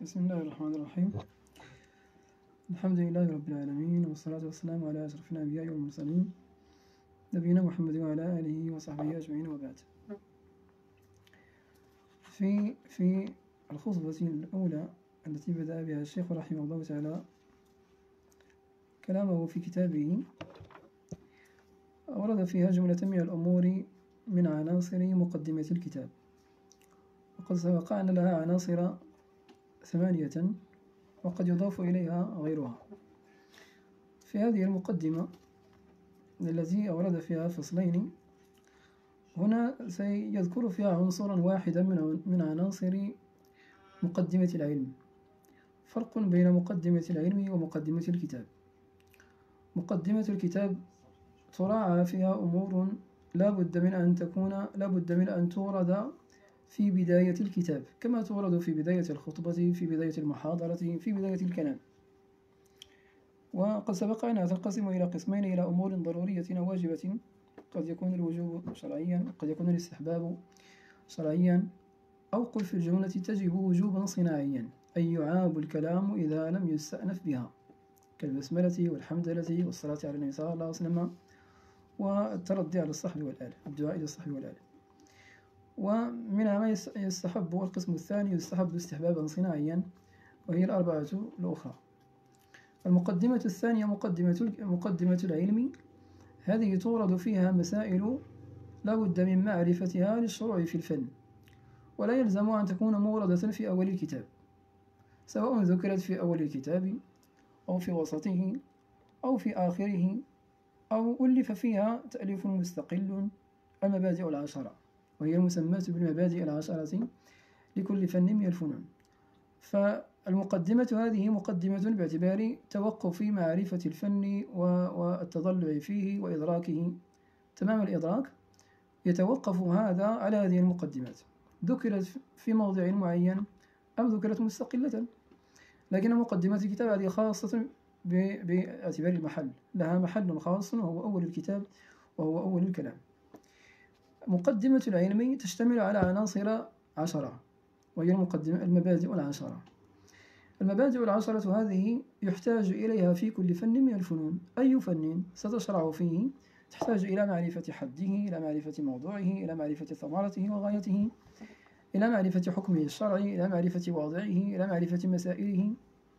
بسم الله الرحمن الرحيم. الحمد لله رب العالمين، والصلاة والسلام على أشرف الأنبياء والمرسلين نبينا محمد وعلى آله وصحبه أجمعين، وبعد. في الخطبة الأولى التي بدأ بها الشيخ رحمه الله تعالى كلامه في كتابه، أورد فيها جملة من الأمور من عناصر مقدمة الكتاب، وقد سبق أن لها عناصر 8 وقد يضاف إليها غيرها. في هذه المقدمة التي أورد فيها فصلين، هنا سيذكر فيها عنصرا واحدا من عناصر مقدمة العلم. فرق بين مقدمة العلم ومقدمة الكتاب. مقدمة الكتاب تراعى فيها أمور لا بد من أن تورد في بداية الكتاب، كما تورد في بداية الخطبة، في بداية المحاضرة، في بداية الكلام. وقد سبق أنها تنقسم إلى قسمين: إلى أمور ضرورية واجبة، قد يكون الوجوب شرعيا، قد يكون الاستحباب شرعيا، أو قل في الجملة تجب وجوبا صناعيا، أي يعاب الكلام إذا لم يستأنف بها، كالبسملة والحمدلة والصلاة على النبي صلى الله عليه وسلم، والتردي على الصحب والآل، الدعاء إلى الصحب والآل. ومنها ما يستحب، والقسم الثاني يستحب استحبابا صناعيا، وهي الأربعة الأخرى. المقدمة الثانية مقدمة العلم، هذه تورد فيها مسائل لا بد من معرفتها للشروع في الفن، ولا يلزم أن تكون موردة في أول الكتاب، سواء ذكرت في أول الكتاب أو في وسطه أو في آخره، أو ألف فيها تأليف مستقل. المبادئ العشرة، وهي المسماة بالمبادئ العشرة لكل فن من الفنون. فالمقدمة هذه مقدمة باعتبار توقف معرفة الفن والتضلع فيه وإدراكه تمام الإدراك. يتوقف هذا على هذه المقدمات، ذكرت في موضع معين أم ذكرت مستقلة، لكن مقدمة الكتاب هذه خاصة باعتبار المحل، لها محل خاص وهو أول الكتاب وهو أول الكلام. مقدمة العلم تشتمل على عناصر 10، وهي المبادئ العشرة. المبادئ العشرة هذه يحتاج إليها في كل فن من الفنون. أي فن ستشرع فيه تحتاج إلى معرفة حده، إلى معرفة موضوعه، إلى معرفة ثمرته وغايته، إلى معرفة حكمه الشرعي، إلى معرفة واضعه، إلى معرفة مسائله.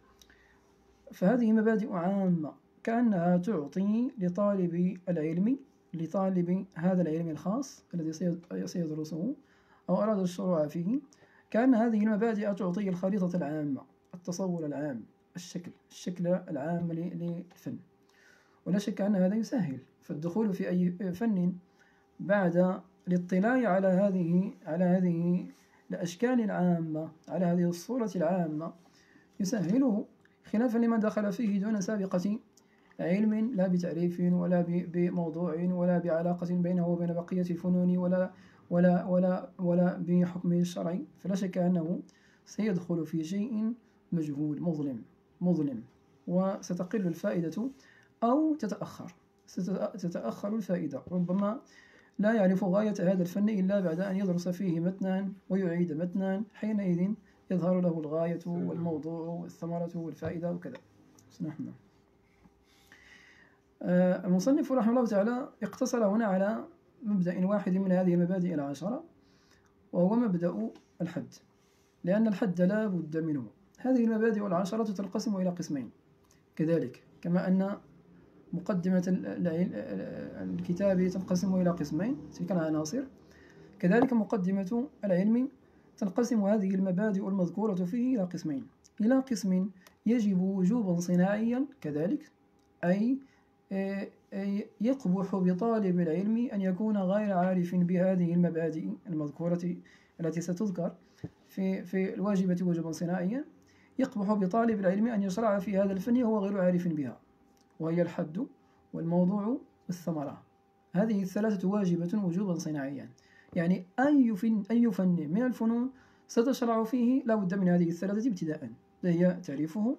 فهذه مبادئ عامة كأنها تعطي لطالب العلم، لطالب هذا العلم الخاص الذي سيدرسه أو أراد الشروع فيه، كأن هذه المبادئ تعطي الخريطة العامة، التصور العام، الشكل العام للفن. ولا شك أن هذا يسهل، فالدخول في أي فن بعد الاطلاع على هذه الأشكال العامة، على هذه الصورة العامة، يسهله، خلافا لمن دخل فيه دون سابقة علم، لا بتعريف ولا بموضوع ولا بعلاقة بينه وبين بقية الفنون ولا بحكمه الشرعي. فلا شك أنه سيدخل في شيء مجهول مظلم، وستقل الفائدة أو تتأخر الفائدة. ربما لا يعرف غاية هذا الفن إلا بعد أن يدرس فيه متنا ويعيد متنا، حينئذ يظهر له الغاية والموضوع والثمرة والفائدة وكذا. نحن المصنف رحمه الله تعالى اقتصر هنا على مبدأ واحد من هذه المبادئ العشرة، وهو مبدأ الحد، لأن الحد لا بد منه. هذه المبادئ العشرة تنقسم إلى قسمين كذلك، كما أن مقدمة الكتاب تنقسم إلى قسمين، تلك العناصر، كذلك مقدمة العلم تنقسم هذه المبادئ المذكورة فيه إلى قسمين: إلى قسم يجب وجوبا صناعيا كذلك، أي يقبح بطالب العلم أن يكون غير عارف بهذه المبادئ المذكورة التي ستذكر في الواجبة وجوبا صناعيا. يقبح بطالب العلم أن يشرع في هذا الفن وهو غير عارف بها، وهي الحد والموضوع والثمرة. هذه الثلاثة واجبة وجوبا صناعيا، يعني أي فن من الفنون ستشرع فيه لا بد من هذه الثلاثة ابتداء. هي تعريفه،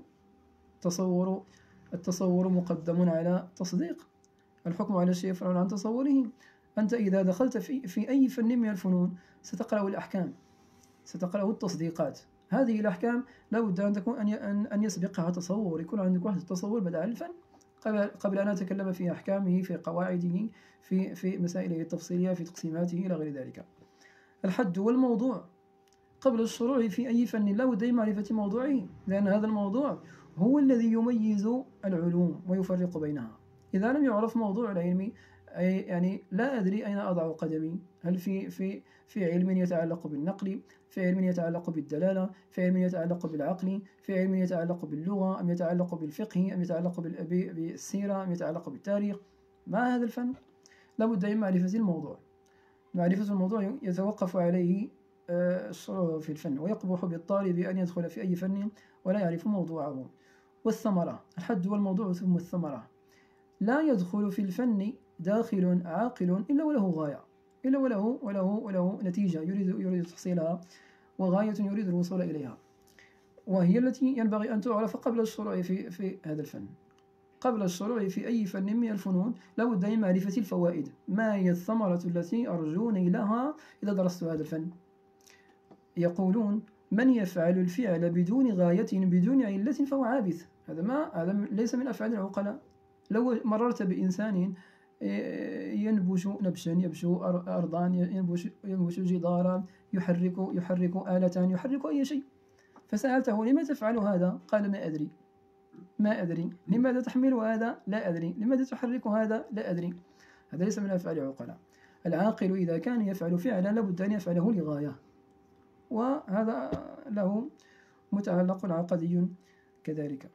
التصور مقدم على تصديق، الحكم على الشيء فرع عن تصوره. أنت إذا دخلت في أي فن من الفنون ستقرأ الأحكام، ستقرأ التصديقات، هذه الأحكام لا بد أن تكون أن يسبقها تصور، يكون عندك واحد التصور بدأ الفن قبل أن أتكلم في أحكامه، في قواعده، في مسائله التفصيلية، في تقسيماته إلى غير ذلك. الحد والموضوع قبل الشروع في أي فن لا بد من معرفة موضوعه، لأن هذا الموضوع هو الذي يميز العلوم ويفرق بينها. إذا لم يعرف موضوع العلم يعني لا أدري أين أضع قدمي، هل في علم يتعلق بالنقل، في علم يتعلق بالدلالة، في علم يتعلق بالعقل، في علم يتعلق باللغة، أم يتعلق بالفقه، أم يتعلق بالسيرة، أم يتعلق بالتاريخ؟ ما هذا الفن؟ لابد من معرفة الموضوع. معرفة الموضوع يتوقف عليه الشروع في الفن، ويقبح بالطالب أن يدخل في أي فن ولا يعرف موضوعه. والثمرة، الحد والموضوع ثم الثمرة. لا يدخل في الفن داخل عاقل إلا وله غاية، إلا وله نتيجة يريد تحصيلها، وغاية يريد الوصول إليها، وهي التي ينبغي أن تعرف قبل الشروع في هذا الفن. قبل الشروع في أي فن من الفنون لا بد من معرفة الفوائد. ما هي الثمرة التي أرجو نيلها إذا درست هذا الفن؟ يقولون: من يفعل الفعل بدون غاية بدون علة فهو عابث. هذا ليس من أفعال العقلاء. لو مررت بإنسان ينبش نبشا، ينبش أرضا، ينبش جدارا، يحرك آلة، يحرك أي شيء، فسألته: لما تفعل هذا؟ قال: ما أدري. لماذا تحمل هذا؟ لا أدري. لماذا تحرك هذا؟ لا أدري. هذا ليس من أفعال العقلاء. العاقل إذا كان يفعل فعلا لابد أن يفعله لغاية، وهذا له متعلق عقدي كذلك.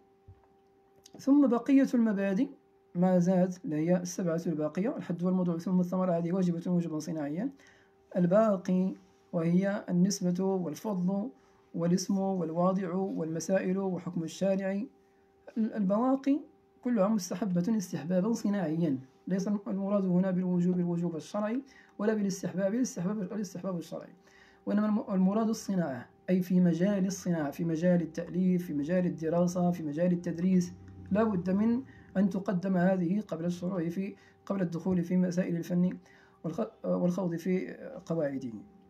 ثم بقية المبادئ ما زاد، اللي هي السبعة الباقية: الحد والموضوع ثم الثمرة، هذه واجبة وجوبا صناعيا. الباقي وهي النسبة والفضل والاسم والواضع والمسائل وحكم الشارع. البواقي كلها مستحبة استحبابا صناعيا، ليس المراد هنا بالوجوب الوجوب الشرعي، ولا بالاستحباب الاستحباب الشرعي، وإنما المراد الصناعة، أي في مجال الصناعة، في مجال التأليف، في مجال الدراسة، في مجال التدريس. لا بد من أن تقدم هذه قبل الشروع قبل الدخول في مسائل الفن والخوض في قواعده.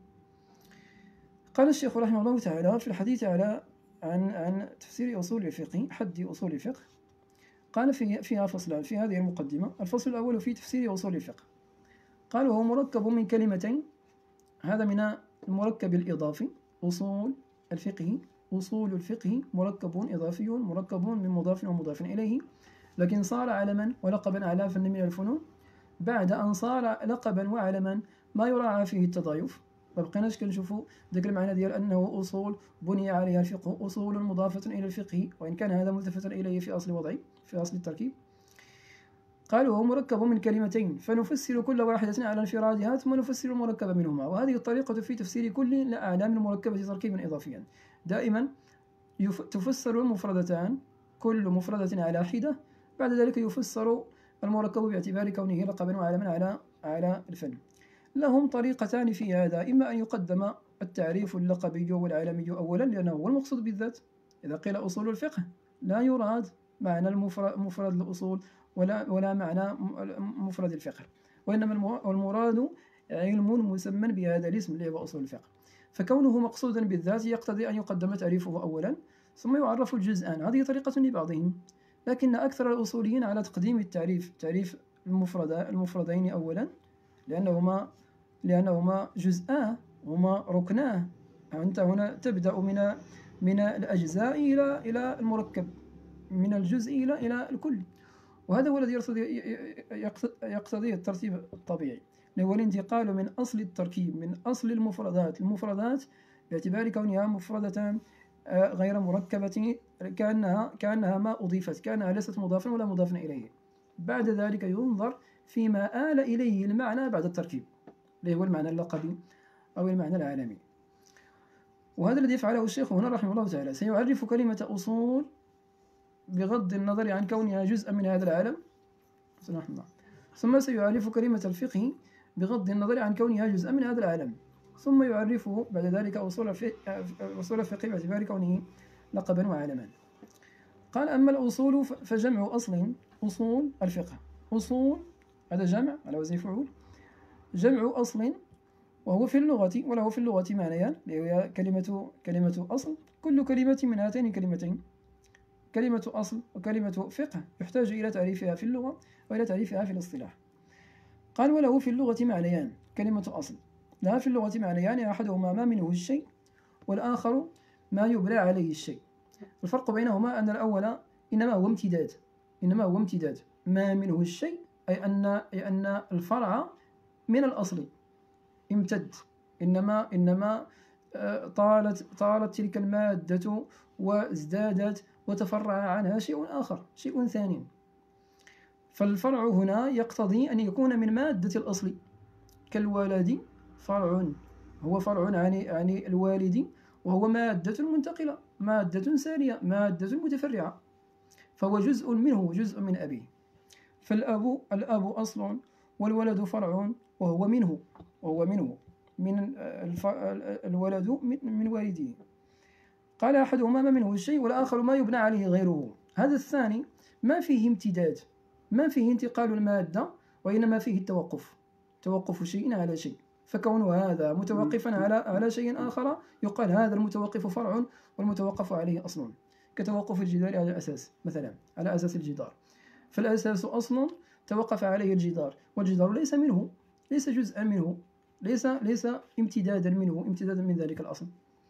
قال الشيخ رحمه الله تعالى في الحديث عن تفسير أصول الفقه، حد أصول الفقه، قال فيها فصلان في هذه المقدمة. الفصل الأول في تفسير أصول الفقه، قال: هو مركب من كلمتين. هذا من المركب الإضافي. أصول الفقه، أصول الفقه مركب إضافي، مركب من مضاف ومضاف إليه، لكن صار علما ولقبا على فن من الفنون بعد أن صار لقبا وعلما ما يراعى فيه التضايف. ما بقيناش كنشوفوا ذاك المعنى ديال أنه أصول بني عليها الفقه، أصول مضافة إلى الفقه، وإن كان هذا ملتفتا إليه في أصل وضعي، في أصل التركيب. قالوا: هو مركب من كلمتين، فنفسر كل واحدة على انفرادها ثم نفسر المركب منهما. وهذه الطريقة في تفسير كل الأعلام المركبة تركيبا إضافيا. دائما تفسر المفردتان كل مفردة على حدة، بعد ذلك يفسر المركب باعتبار كونه لقبا وعلما على الفن. لهم طريقتان في هذا: إما أن يقدم التعريف اللقبي والعالمي أولا، لأنه هو المقصود بالذات. إذا قيل أصول الفقه لا يراد معنى مفرد الأصول ولا معنى مفرد الفقه، وإنما المراد علم مسمى بهذا الاسم اللي هو أصول الفقه. فكونه مقصودا بالذات يقتضي أن يقدم تعريفه أولا ثم يعرف الجزءان. هذه طريقة لبعضهم، لكن أكثر الأصوليين على تقديم تعريف المفردين أولا، لأنهما جزءان، هما ركناه. أنت هنا تبدأ من الأجزاء إلى المركب، من الجزء إلى الكل، وهذا هو الذي يقتضي الترتيب الطبيعي، هو الانتقال من أصل التركيب، من أصل المفردات باعتبار كونها مفردة غير مركبة، كأنها ما أضيفت، كأنها ليست مضافا ولا مضافا إليه. بعد ذلك ينظر فيما آل إليه المعنى بعد التركيب، اللي هو المعنى اللقبي أو المعنى العالمي. وهذا الذي يفعله الشيخ هنا رحمه الله تعالى. سيعرف كلمة أصول بغض النظر عن كونها جزءا من هذا العالم، ثم سيعرف كلمة الفقه بغض النظر عن كونها جزءا من هذا العالم، ثم يعرفه بعد ذلك أصول الفقه باعتبار كونه لقبا وعالما. قال: أما الأصول فجمع أصل. أصول الفقه، أصول هذا جمع على وزن فعول، جمع أصل وهو في اللغة وله في اللغة معنيان، هي كلمة أصل. كل كلمة من هاتين الكلمتين، كلمة أصل وكلمة فقه، يحتاج إلى تعريفها في اللغة وإلى تعريفها في الاصطلاح. قال وله في اللغة معنيان. كلمة أصل لها في اللغة معنيان، أحدهما ما منه الشيء، والآخر ما يبنى عليه الشيء. الفرق بينهما أن الأول إنما هو امتداد ما منه الشيء، أي أن الفرع من الأصل امتد، إنما طالت تلك المادة وازدادت وتفرع عنها شيء آخر، شيء ثاني. فالفرع هنا يقتضي أن يكون من مادة الأصل، كالولد فرع، هو فرع عن الوالد، وهو مادة منتقلة، مادة سارية، مادة متفرعة، فهو جزء منه، جزء من أبيه. الأب أصل، والولد فرع، وهو منه من الولد من والده. قال أحدهما ما منه الشيء، والآخر ما يبنى عليه غيره. هذا الثاني ما فيه امتداد، ما فيه انتقال المادة، وإنما فيه توقف شيء على شيء. فكون هذا متوقفا على شيء آخر يقال هذا المتوقف فرع والمتوقف عليه أصل، كتوقف الجدار على الأساس مثلا، على أساس الجدار. فالأساس أصل توقف عليه الجدار، والجدار ليس منه، ليس جزءا منه، ليس امتدادا من ذلك الأصل.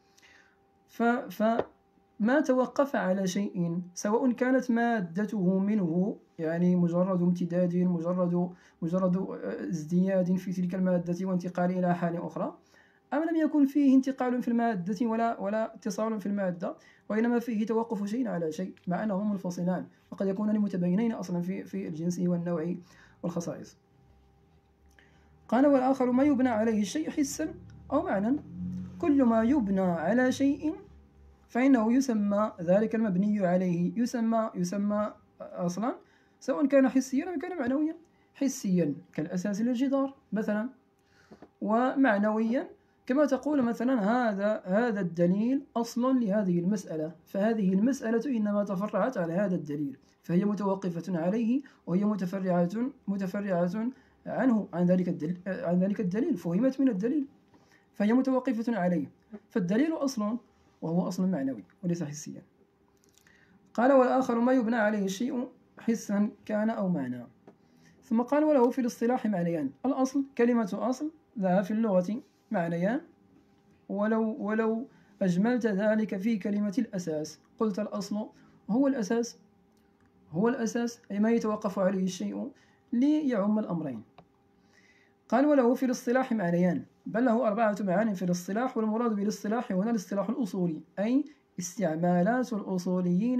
فما توقف على شيء سواء كانت مادته منه، يعني مجرد امتداد، مجرد ازدياد في تلك المادة وانتقال إلى حال أخرى، أم لم يكن فيه انتقال في المادة ولا اتصال في المادة، وإنما فيه توقف شيء على شيء، مع أنهم منفصلان وقد يكونان متباينين أصلا في الجنس والنوع والخصائص. قال والآخر ما يبنى عليه الشيء حسا أو معنى. كل ما يبنى على شيء فإنه يسمى، ذلك المبني عليه يسمى أصلا، سواء كان حسيا أو كان معنويا. حسيا كالأساس للجدار مثلا، ومعنويا كما تقول مثلا هذا الدليل أصل لهذه المسألة، فهذه المسألة إنما تفرعت على هذا الدليل، فهي متوقفة عليه، وهي متفرعة عنه، عن ذلك الدليل، فهمت من الدليل، فهي متوقفة عليه. فالدليل أصل، وهو أصل معنوي وليس حسيا. قال والآخر ما يبنى عليه الشيء حسا كان أو معنى. ثم قال وله في الاصطلاح معنيان. الأصل، كلمة أصل لها في اللغة معنيان، ولو أجملت ذلك في كلمة الأساس قلت الأصل هو الأساس، أي ما يتوقف عليه الشيء ليعم الأمرين. قال وله في الاصطلاح معنيان، بل له 4 معان في الاصطلاح، والمراد بالاصطلاح هنا الاصطلاح الأصولي، أي استعمالات الأصوليين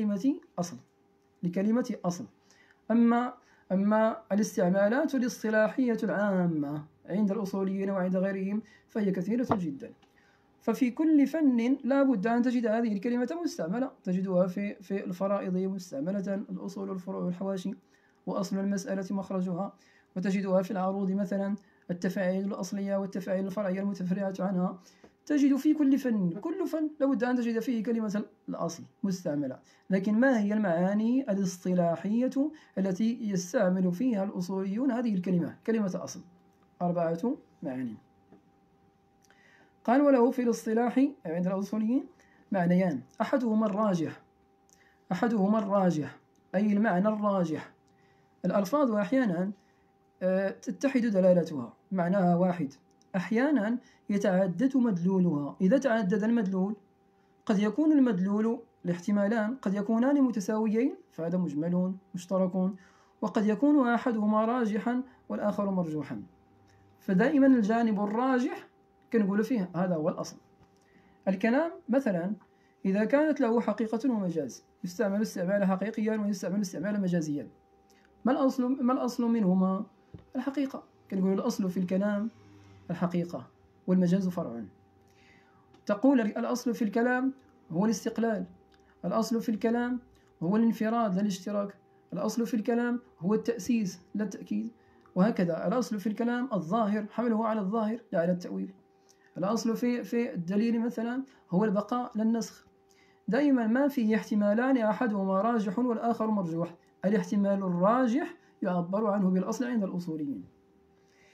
لكلمة أصل. أما الاستعمالات الاصطلاحية العامة عند الأصوليين وعند غيرهم فهي كثيرة جدا. ففي كل فن لا بد أن تجد هذه الكلمة مستعملة، تجدها في الفرائض مستعملة، الأصول، الفروع، والحواشي، وأصل المسألة مخرجها، وتجدها في العروض مثلا التفاعيل الأصلية والتفاعيل الفرعية المتفرعة عنها. تجد في كل فن لابد أن تجد فيه كلمة الأصل مستعملة. لكن ما هي المعاني الاصطلاحية التي يستعمل فيها الأصوليون هذه الكلمة، كلمة أصل؟ 4 معاني. قال وله في الاصطلاح عند الأصوليين معنيان، أحدهما الراجح، أي المعنى الراجح. الألفاظ أحيانا تتحد دلالتها، معناها واحد، أحيانا يتعدد مدلولها. إذا تعدد المدلول قد يكون المدلول الاحتمالان قد يكونان متساويين، فهذا مجمل مشترك، وقد يكون أحدهما راجحا والآخر مرجوحا. فدائما الجانب الراجح كنقول فيه هذا هو الأصل. الكلام مثلا إذا كانت له حقيقة ومجاز يستعمل استعمالا حقيقيا ويستعمل استعمالا مجازيا. ما الأصل منهما؟ الحقيقة. كنقول الأصل في الكلام الحقيقة، والمجاز فرع. تقول الأصل في الكلام هو الاستقلال، الأصل في الكلام هو الانفراد لا الاشتراك، الأصل في الكلام هو التأسيس لا التأكيد، وهكذا. الأصل في الكلام الظاهر، حمله على الظاهر لا على التأويل. الأصل في الدليل مثلا هو البقاء لا النسخ. دائما ما فيه احتمالان، أحدهما راجح والآخر مرجوح. الاحتمال الراجح يعبر عنه بالأصل عند الأصوليين.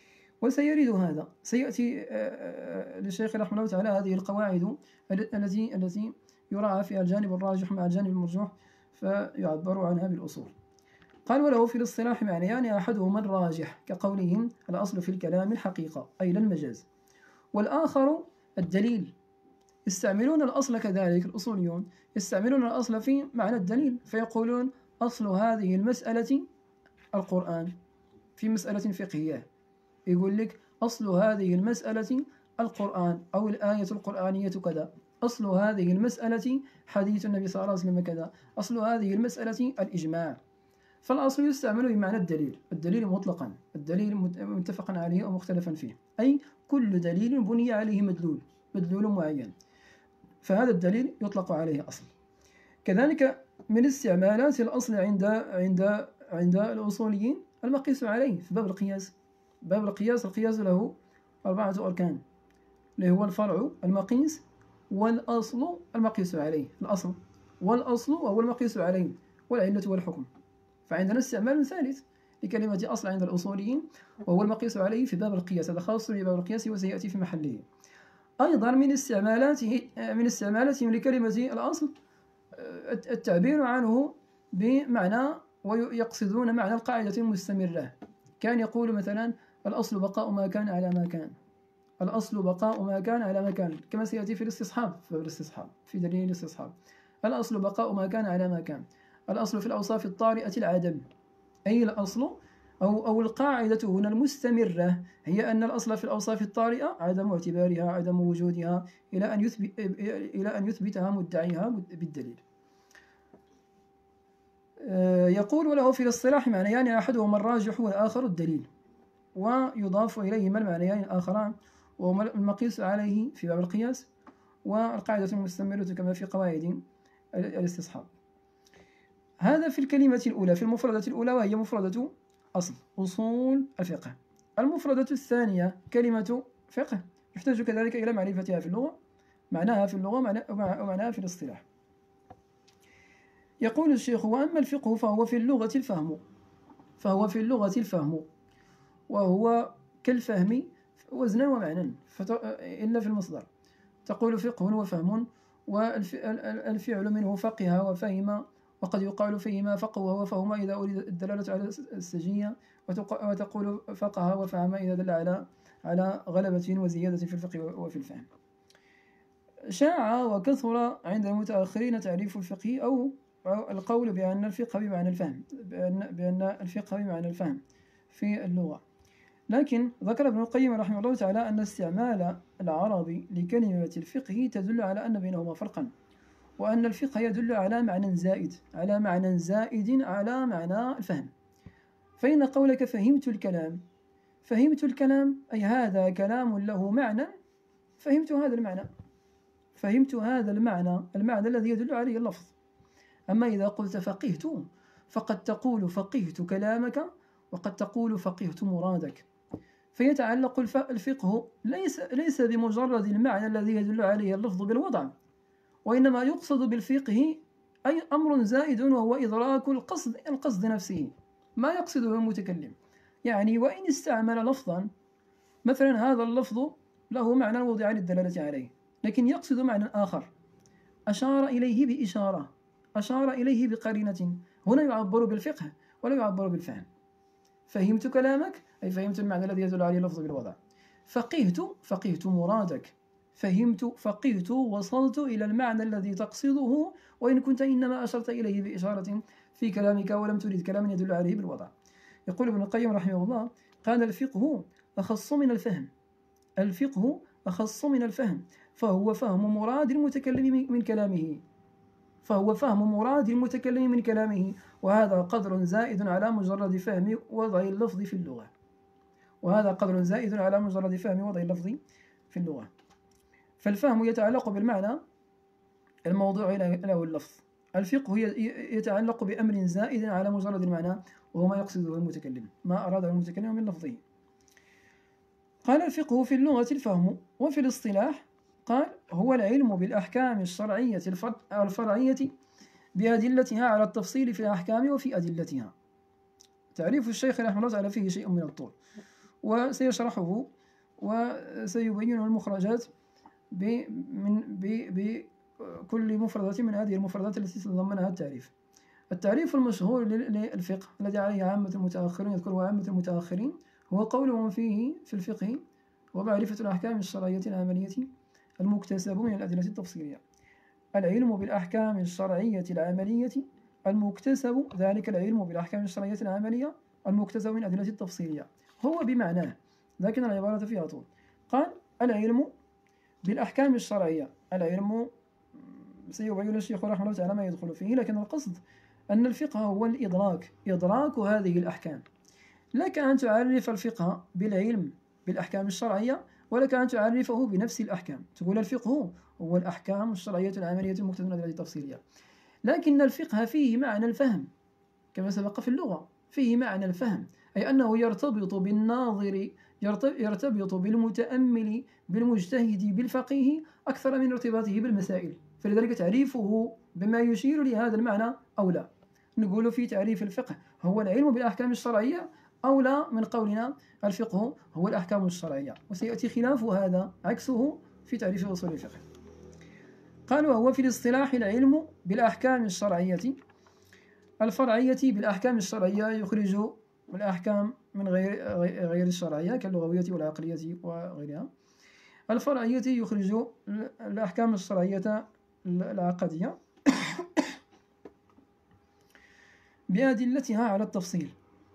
وسيرد هذا، سيأتي للشيخ رحمه الله تعالى هذه القواعد التي يراعى فيها الجانب الراجح مع الجانب المرجوح فيعبر عنها بالأصول. قال: وله في الاصطلاح معنيان، أحدهما الراجح كقولهم الأصل في الكلام الحقيقة أي لا المجاز، والآخر الدليل. يستعملون الأصل كذلك الأصوليون يستعملون الأصل في معنى الدليل، فيقولون أصل هذه المسألة القرآن في مسألة فقهية، يقول لك أصل هذه المسألة القرآن أو الآية القرآنية كذا، أصل هذه المسألة حديث النبي صلى الله عليه وسلم كذا، أصل هذه المسألة الإجماع. فالأصل يستعمل بمعنى الدليل، الدليل مطلقا، الدليل متفقا عليه أو مختلفا فيه، أي كل دليل بني عليه مدلول معين، فهذا الدليل يطلق عليه أصل. كذلك من استعمالات الأصل عند الأصوليين المقيس عليه في باب القياس. باب القياس له 4 أركان، اللي هو الفرع المقيس والأصل المقيس عليه، الأصل والأصل وهو المقيس عليه والعلة والحكم. فعندنا استعمال ثالث لكلمة أصل عند الأصوليين وهو المقيس عليه في باب القياس، هذا خاص بباب القياس وسيأتي في محله. أيضا من استعمالاتهم لكلمة الأصل التعبير عنه بمعنى ويقصدون معنى القاعدة المستمرة. كان يقول مثلا الأصل بقاء ما كان على ما كان، الأصل بقاء ما كان على ما كان، كما سيأتي في الاستصحاب، في دليل الاستصحاب، الأصل بقاء ما كان على ما كان. الأصل في الأوصاف الطارئة العدم، أي الأصل أو القاعدة هنا المستمرة هي أن الأصل في الأوصاف الطارئة عدم اعتبارها، عدم وجودها، إلى أن يثبتها مدعيها بالدليل. يقول: وله في الاصطلاح معنيان، أحدهما الراجح والآخر الدليل، ويضاف إليهما المعنيان الآخران وهما المقيس عليه في باب القياس والقاعدة المستمرة كما في قواعد الاستصحاب. هذا في الكلمة الأولى، في المفردة الأولى، وهي مفردة أصول الفقه. المفردة الثانية كلمة فقه يحتاج كذلك إلى معرفتها في اللغة، معناها في اللغة ومعناها في الاصطلاح. يقول الشيخ: وأما الفقه فهو في اللغة الفهم، وهو كالفهم وزنا ومعنى إلا في المصدر. تقول فقه وفهم، والفعل منه فقه وفهم، وقد يقال فيهما فقه وفهم إذا أريد الدلالة على السجية، وتقول فقه وفهم إذا دل على غلبة وزيادة في الفقه وفي الفهم. شاع وكثر عند المتأخرين تعريف الفقه أو القول بأن الفقه بمعنى الفهم، بأن الفقه بمعنى الفهم في اللغة. لكن ذكر ابن القيم رحمه الله تعالى أن استعمال العرب لكلمة الفقه تدل على أن بينهما فرقا، وأن الفقه يدل على معنى زائد على معنى الفهم. فإن قولك فهمت الكلام أي هذا كلام له معنى، فهمت هذا المعنى الذي يدل عليه اللفظ. أما إذا قلت فقهت فقد تقول فقهت كلامك وقد تقول فقهت مرادك. فيتعلق الفقه ليس بمجرد المعنى الذي يدل عليه اللفظ بالوضع، وإنما يقصد بالفقه أي أمر زائد وهو إدراك القصد نفسه، ما يقصده المتكلم. يعني وإن استعمل لفظا مثلا هذا اللفظ له معنى وضع للدلالة عليه، لكن يقصد معنى آخر، أشار إليه بإشارة، أشار إليه بقرينة، هنا يعبر بالفقه ولا يعبر بالفهم. فهمت كلامك أي فهمت المعنى الذي يدل عليه اللفظ بالوضع. فقهت مرادك، فقهت وصلت إلى المعنى الذي تقصده، وإن كنت إنما أشرت إليه بإشارة في كلامك ولم تريد كلاما يدل عليه بالوضع. يقول ابن القيم رحمه الله: قال الفقه أخص من الفهم، فهو فهم مراد المتكلم من كلامه، وهذا قدر زائد على مجرد فهم وضع اللفظ في اللغة. فالفهم يتعلق بالمعنى الموضوع له اللفظ، الفقه يتعلق بأمر زائد على مجرد المعنى وهو ما يقصده المتكلم، ما أراده المتكلم من لفظه. قال الفقه في اللغة الفهم، وفي الاصطلاح قال هو العلم بالأحكام الشرعية الفرعية بأدلتها على التفصيل في الأحكام وفي أدلتها. تعريف الشيخ رحمه الله تعالى فيه شيء من الطول، وسيشرحه وسيبين المخرجات بكل مفردة من هذه المفردات التي تتضمنها التعريف. التعريف المشهور للفقه الذي عليه عامة المتأخرين يذكره عامة المتأخرين هو قولهم فيه في الفقه: ومعرفة الأحكام الشرعية العملية المكتسب من الأدلة التفصيلية. العلم بالأحكام الشرعية العملية المكتسب، ذلك العلم بالأحكام الشرعية العملية المكتسب من الأدلة التفصيلية، هو بمعناه، لكن العبارة فيها طول. قال: العلم بالأحكام الشرعية، العلم سيبين الشيخ رحمه الله تعالى ما يدخل فيه، لكن القصد أن الفقه هو إدراك هذه الأحكام. لك أن تعرف الفقه بالعلم بالأحكام الشرعية، ولك أن تعرفه بنفس الأحكام، تقول الفقه هو الأحكام الشرعية العملية المكتسبة من الأدلة التفصيلية. لكن الفقه فيه معنى الفهم كما سبق في اللغة، فيه معنى الفهم، أي أنه يرتبط بالناظر، يرتبط بالمتأمل، بالمجتهد، بالفقيه أكثر من ارتباطه بالمسائل، فلذلك تعريفه بما يشير لهذا المعنى أولى. نقول في تعريف الفقه هو العلم بالأحكام الشرعية أولى من قولنا الفقه هو الأحكام الشرعية، وسيأتي خلاف هذا عكسه في تعريف أصول الفقه. قالوا: وهو في الاصطلاح العلم بالأحكام الشرعية الفرعية بالأحكام الشرعية، يخرج الأحكام من غير الشرعية كاللغوية والعقلية وغيرها. الفرعية يخرج الأحكام الشرعية العقدية بأدلتها على التفصيل،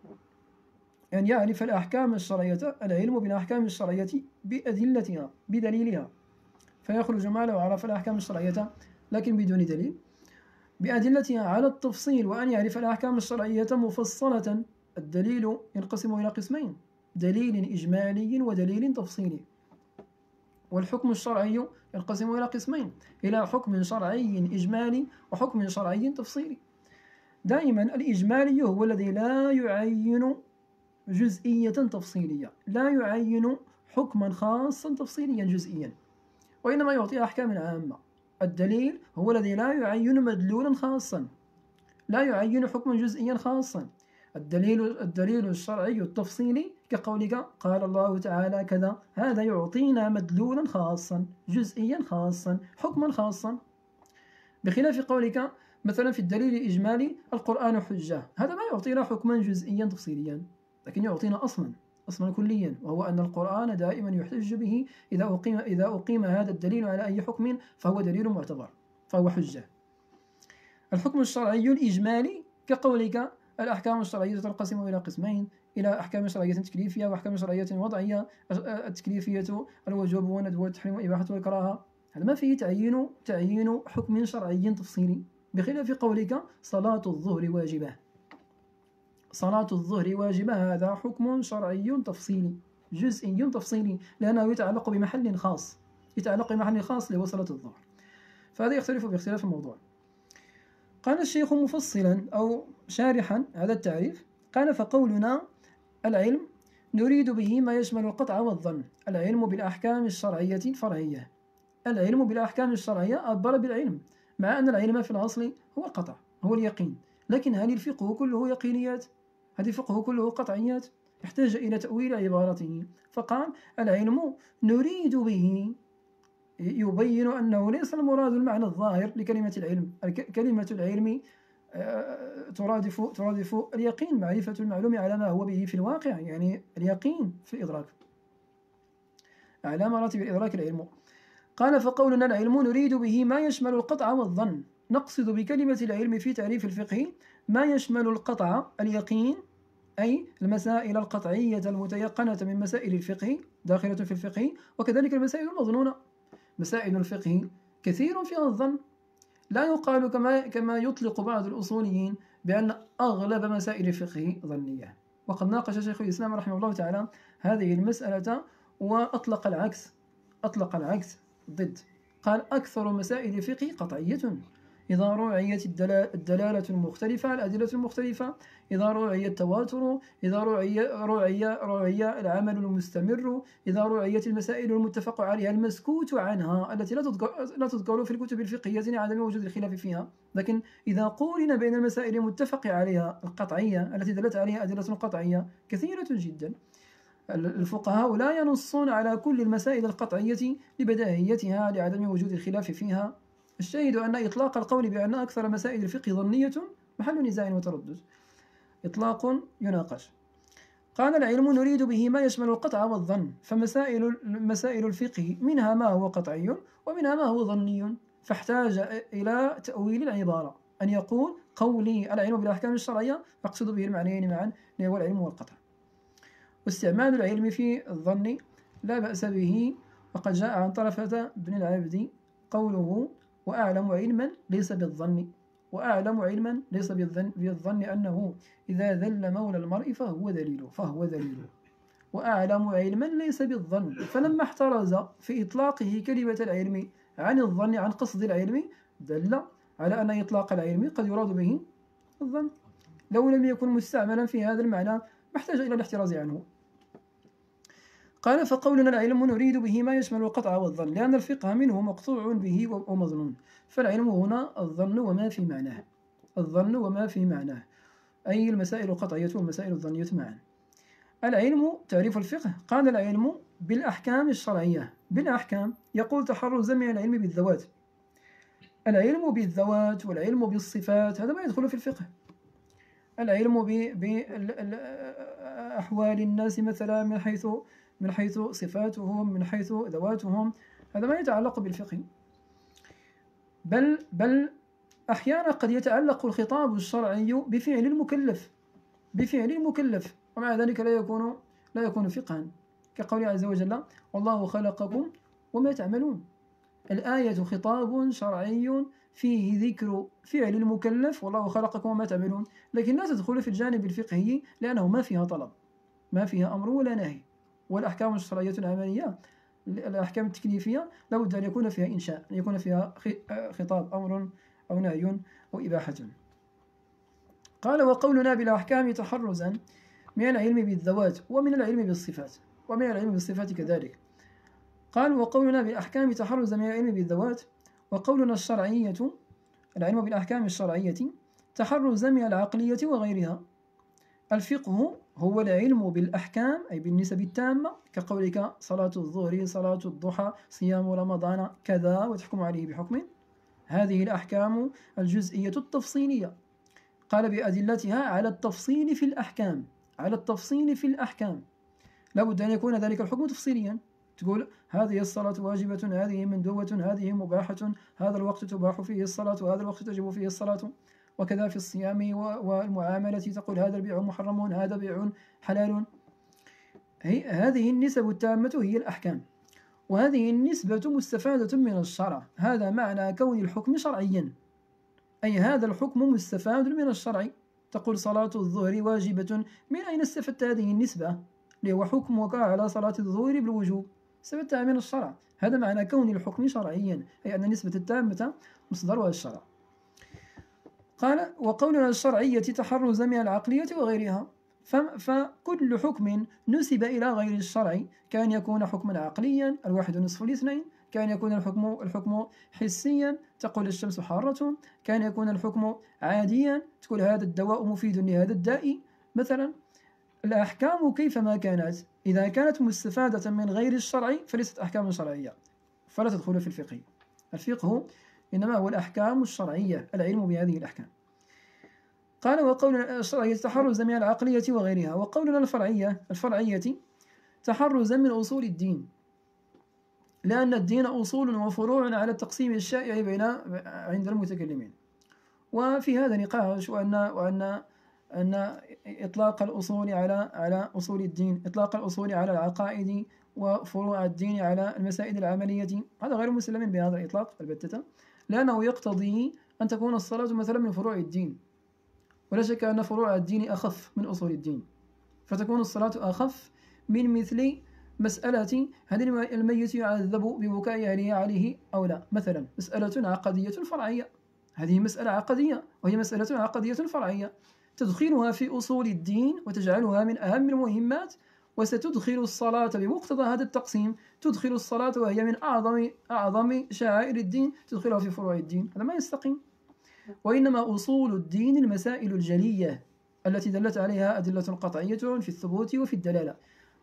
أن يعرف الأحكام الشرعية، العلم بالأحكام الشرعية بأدلتها بدليلها، فيخرج ما لو عرف الأحكام الشرعية لكن بدون دليل بأدلتها على التفصيل، وأن يعرف الأحكام الشرعية مفصلة. الدليل ينقسم إلى قسمين: دليل إجمالي ودليل تفصيلي. والحكم الشرعي ينقسم إلى قسمين: إلى حكم شرعي إجمالي وحكم شرعي تفصيلي. دائما الإجمالي هو الذي لا يعين جزئية تفصيلية، لا يعين حكما خاصا تفصيليا جزئيا، وإنما يعطي أحكاما عامة. الدليل هو الذي لا يعين مدلولا خاصا، لا يعين حكما جزئيا خاصا. الدليل الشرعي التفصيلي كقولك قال الله تعالى كذا، هذا يعطينا مدلولا خاصا، جزئيا خاصا، حكما خاصا، بخلاف قولك مثلا في الدليل الإجمالي القرآن حجة، هذا ما يعطينا حكما جزئيا تفصيليا، لكن يعطينا أصلا كليا، وهو أن القرآن دائما يحتج به إذا أقيم هذا الدليل على أي حكم فهو دليل معتبر، فهو حجة. الحكم الشرعي الإجمالي كقولك الأحكام الشرعية تنقسم إلى قسمين: إلى أحكام شرعية تكليفية وأحكام شرعية وضعية. التكليفية الوجوب والندب والتحريم والإباحة والكراهة، هذا ما فيه تعيين حكم شرعي تفصيلي، بخلاف قولك صلاة الظهر واجبة. صلاة الظهر واجبة هذا حكم شرعي تفصيلي جزئي تفصيلي، لأنه يتعلق بمحل خاص، اللي هو صلاة الظهر، فهذا يختلف باختلاف الموضوع. قال الشيخ مفصلا أو شارحا هذا التعريف، قال: فقولنا العلم نريد به ما يشمل القطع والظن. العلم بالأحكام الشرعية الفرعية، العلم بالأحكام الشرعية عبر بالعلم، مع أن العلم في الأصل هو القطع، هو اليقين، لكن هل الفقه كله يقينيات؟ هل الفقه كله قطعيات؟ يحتاج إلى تأويل عبارته، فقال: العلم نريد به، يبين أنه ليس المراد المعنى الظاهر لكلمة العلم. كلمة العلم ترادف اليقين، معرفة المعلوم على ما هو به في الواقع، يعني اليقين في الإدراك، أعلى مراتب الإدراك العلم. قال: فقولنا العلم نريد به ما يشمل القطع والظن، نقصد بكلمة العلم في تعريف الفقه ما يشمل القطع اليقين، أي المسائل القطعية المتيقنة من مسائل الفقه داخلة في الفقه، وكذلك المسائل المظنونة. مسائل الفقه كثير فيها الظن، لا يقال كما يطلق بعض الأصوليين بأن أغلب مسائل الفقه ظنية، وقد ناقش شيخ الإسلام رحمه الله تعالى هذه المسألة وأطلق العكس ضد، قال: أكثر مسائل الفقه قطعية إذا رعيت الدلالة المختلفة، الأدلة المختلفة، إذا رعي التواتر، إذا رعي العمل المستمر، إذا رعيت المسائل المتفق عليها المسكوت عنها التي لا تذكر في الكتب الفقهية لعدم وجود الخلاف فيها. لكن إذا قورن بين المسائل المتفق عليها القطعية التي دلت عليها أدلة قطعية كثيرة جدا، الفقهاء لا ينصون على كل المسائل القطعية لبداهيتها لعدم وجود الخلاف فيها. الشاهد أن إطلاق القول بأن أكثر مسائل الفقه ظنية محل نزاع وتردد، إطلاق يناقش. قال العلم نريد به ما يشمل القطع والظن، فمسائل الفقه منها ما هو قطعي ومنها ما هو ظني، فاحتاج إلى تأويل العبارة أن يقول قولي العلم بالأحكام الشرعية أقصد به المعنيين معا اللي هو العلم والقطع. واستعمال العلم في الظن لا بأس به، وقد جاء عن طرفة بن العبد قوله وأعلم علما ليس بالظن، وأعلم علما ليس بالظن أنه إذا ذل مولى المرء فهو ذليل وأعلم علما ليس بالظن. فلما احترز في إطلاقه كلمة العلم عن الظن عن قصد العلم دل على أن إطلاق العلم قد يراد به الظن، لو لم يكن مستعملا في هذا المعنى ما احتاج إلى الاحتراز عنه. قال فقولنا العلم نريد به ما يشمل القطع والظن، لأن الفقه منه مقطوع به ومظنون، فالعلم هنا الظن وما في معناه، الظن وما في معناه، أي المسائل القطعية والمسائل الظنية معا. العلم تعريف الفقه، قال العلم بالأحكام الشرعية. بالأحكام يقول تحرزا من العلم بالذوات، العلم بالذوات والعلم بالصفات هذا ما يدخل في الفقه. العلم بأحوال الناس مثلا من حيث صفاتهم، من حيث ذواتهم، هذا ما يتعلق بالفقه. بل أحيانا قد يتعلق الخطاب الشرعي بفعل المكلف ومع ذلك لا يكون فقها، كقوله عز وجل والله خلقكم وما تعملون. الآية خطاب شرعي فيه ذكر فعل المكلف والله خلقكم وما تعملون، لكن لا تدخل في الجانب الفقهي لأنه ما فيها طلب، ما فيها أمر ولا نهي. والأحكام الشرعية العملية الأحكام التكليفية لابد أن يكون فيها إنشاء، أن يكون فيها خطاب أمر أو نهي أو إباحة. قال وقولنا بالأحكام تحرزا من العلم بالذوات ومن العلم بالصفات ومن العلم بالصفات كذلك. قال وقولنا بالأحكام تحرزا من العلم بالذوات، وقولنا الشرعية العلم بالأحكام الشرعية تحرزا من العقلية وغيرها. الفقه هو العلم بالأحكام أي بالنسب التامة، كقولك صلاة الظهر، صلاة الضحى، صيام رمضان كذا، وتحكم عليه بحكم. هذه الأحكام الجزئية التفصيلية قال بأدلتها على التفصيل في الأحكام، على التفصيل في الأحكام، لابد أن يكون ذلك الحكم تفصيليا، تقول هذه الصلاة واجبة، هذه مندوبة، هذه مباحة، هذا الوقت تباح فيه الصلاة وهذا الوقت تجب فيه الصلاة. وكذا في الصيام والمعاملة تقول هذا البيع محرم هذا بيع حلال. هذه النسب التامة هي الأحكام، وهذه النسبة مستفادة من الشرع. هذا معنى كون الحكم شرعيا، أي هذا الحكم مستفاد من الشرع. تقول صلاة الظهر واجبة، من أين استفدت هذه النسبة؟ هو حكمك على صلاة الظهر بالوجوب، استفدتها من الشرع. هذا معنى كون الحكم شرعيا، أي أن النسبة التامة مصدرها الشرع. قال وقولنا الشرعية تحرزا من العقلية وغيرها، فكل حكم نسب إلى غير الشرع كان يكون حكما عقليا، الواحد نصف الاثنين، كان يكون الحكم حسيا، تقول الشمس حارة، كان يكون الحكم عاديا، تقول هذا الدواء مفيد لهذا الداء مثلا. الأحكام كيفما كانت إذا كانت مستفادة من غير الشرع فليست أحكام شرعية، فلا تدخل في الفقه. الفقه إنما هو الأحكام الشرعية، العلم بهذه الأحكام. قال وقولنا الشرعية تحرزا من العقلية وغيرها، وقولنا الفرعية تحرزا من أصول الدين، لأن الدين أصول وفروع على التقسيم الشائع عند المتكلمين. وفي هذا نقاش، وأن إطلاق الأصول على أصول الدين، إطلاق الأصول على العقائد وفروع الدين على المسائل العملية، هذا غير مسلم بهذا الإطلاق البتة، لأنه يقتضي أن تكون الصلاة مثلا من فروع الدين، ولا شك أن فروع الدين أخف من أصول الدين، فتكون الصلاة أخف من مثل مسألة هل الميت يعذب ببكاء أهله عليه أو لا، مثلا مسألة عقدية فرعية، هذه مسألة عقدية وهي مسألة عقدية فرعية، تدخلها في أصول الدين وتجعلها من أهم المهمات، وستدخل الصلاة بمقتضى هذا التقسيم، تدخل الصلاة وهي من أعظم شعائر الدين تدخلها في فروع الدين، هذا ما يستقيم. وإنما أصول الدين المسائل الجلية التي دلت عليها أدلة قطعية في الثبوت وفي الدلالة،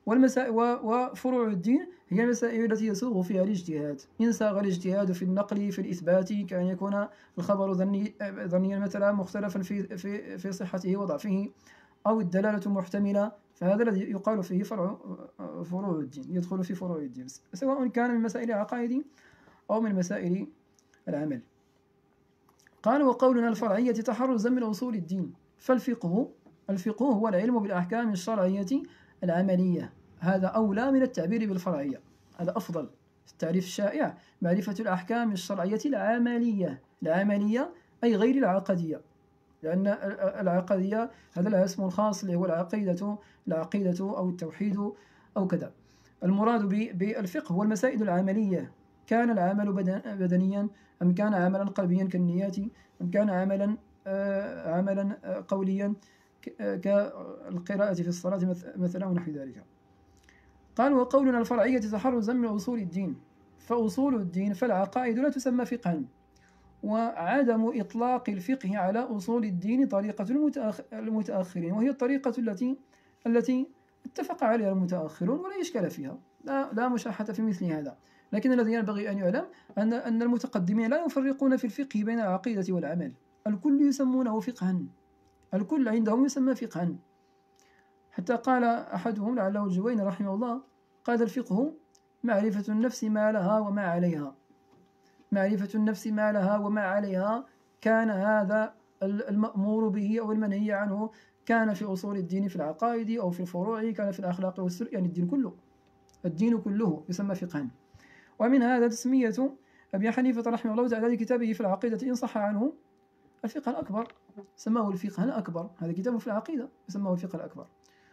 وفروع الدين هي المسائل التي يسوغ فيها الاجتهاد. إن ساغ الاجتهاد في النقل في الإثبات كأن يكون الخبر ظنيا مثلا مختلفا في صحته وضعفه، أو الدلالة محتملة، فهذا الذي يقال فيه فروع الدين، يدخل في فروع الدين سواء كان من مسائل العقائد أو من مسائل العمل. قال وقولنا الفرعية تحرزا من أصول الدين، فالفقه هو العلم بالأحكام الشرعية العملية. هذا أولى من التعبير بالفرعية، هذا أفضل. التعريف الشائع معرفة الأحكام الشرعية العملية أي غير العقدية، لأن العقدية هذا لها اسم خاص اللي هو العقيدة أو التوحيد أو كذا. المراد بالفقه هو المسائل العملية، كان العمل بدنيا أم كان عملا قلبيا كالنيات، أم كان عملا قوليا كالقراءة في الصلاة مثلا ونحو ذلك. قال وقولنا الفرعية تحرزا من أصول الدين، فأصول الدين فالعقائد لا تسمى فقها، وعدم إطلاق الفقه على أصول الدين طريقة المتأخرين، وهي الطريقة التي اتفق عليها المتأخرون ولا إشكال فيها، لا مشاحة في مثل هذا. لكن الذي ينبغي أن يعلم أن المتقدمين لا يفرقون في الفقه بين العقيدة والعمل، الكل يسمونه فقها، الكل عندهم يسمى فقها. حتى قال أحدهم لعله الجويني رحمه الله، قال الفقه معرفة النفس ما لها وما عليها، معرفة النفس ما لها وما عليها. كان هذا المأمور به أو المنهي عنه، كان في أصول الدين في العقائد أو في الفروع، كان في الأخلاق والسلوك، يعني الدين كله يسمى فقها. ومن هذا تسمية أبي حنيفة رحمه الله تعالى لكتابه في العقيدة إن صح عنه الفقه الأكبر، سماه الفقه الأكبر، هذا كتابه في العقيدة يسماه الفقه الأكبر.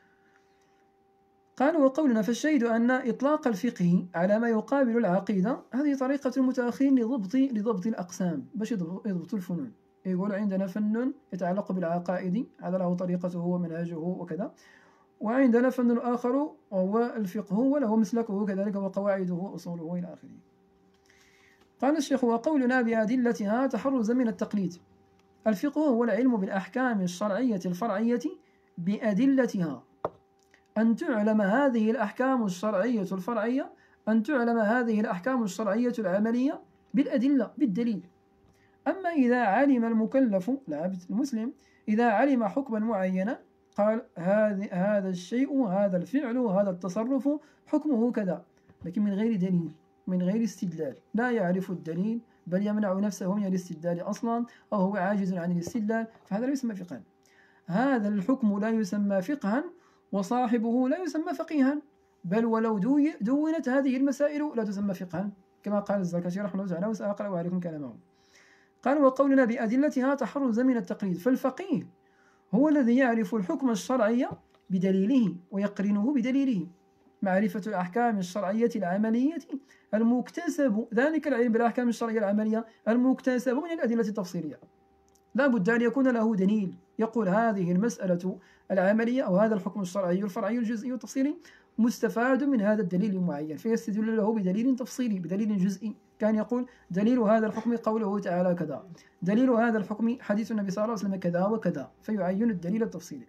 قال وقولنا فالشهيد أن إطلاق الفقه على ما يقابل العقيدة هذه طريقة المتأخرين لضبط الأقسام، باش يضبطوا الفنون. يقول عندنا فن يتعلق بالعقائد، هذا له طريقته ومنهجه وكذا، وعندنا فن آخر وهو الفقه وله مسلكه كذلك وقواعده وأصوله إلى آخره. قال الشيخ وقولنا بأدلتها تحرزا من التقليد، الفقه هو العلم بالأحكام الشرعية الفرعية بأدلتها، أن تعلم هذه الأحكام الشرعية الفرعية، أن تعلم هذه الأحكام الشرعية العملية بالأدلة بالدليل. أما إذا علم المكلف العبد المسلم إذا علم حكما معينا قال هذا الشيء هذا الفعل هذا التصرف حكمه كذا، لكن من غير دليل، من غير استدلال، لا يعرف الدليل بل يمنع نفسه من الاستدلال أصلا أو هو عاجز عن الاستدلال، فهذا لا يسمى فقها. هذا الحكم لا يسمى فقها وصاحبه لا يسمى فقيها، بل ولو دونت هذه المسائل لا تسمى فقها، كما قال الزركشي رحمه الله تعالى، وسأقرأ عليكم كلامه. قال وقولنا بأدلتها تحرزا من التقليد، فالفقيه هو الذي يعرف الحكم الشرعي بدليله ويقرنه بدليله، معرفة الأحكام الشرعية العملية المكتسب، ذلك العلم بالأحكام الشرعية العملية المكتسب من الأدلة التفصيلية، لا بد أن يكون له دليل يقول هذه المسألة العملية أو هذا الحكم الشرعي الفرعي الجزئي والتفصيلي مستفاد من هذا الدليل المعين، فيستدل له بدليل تفصيلي بدليل جزئي، كان يقول دليل هذا الحكم قوله تعالى كذا، دليل هذا الحكم حديث النبي صلى الله عليه وسلم كذا وكذا، فيعين الدليل التفصيلي.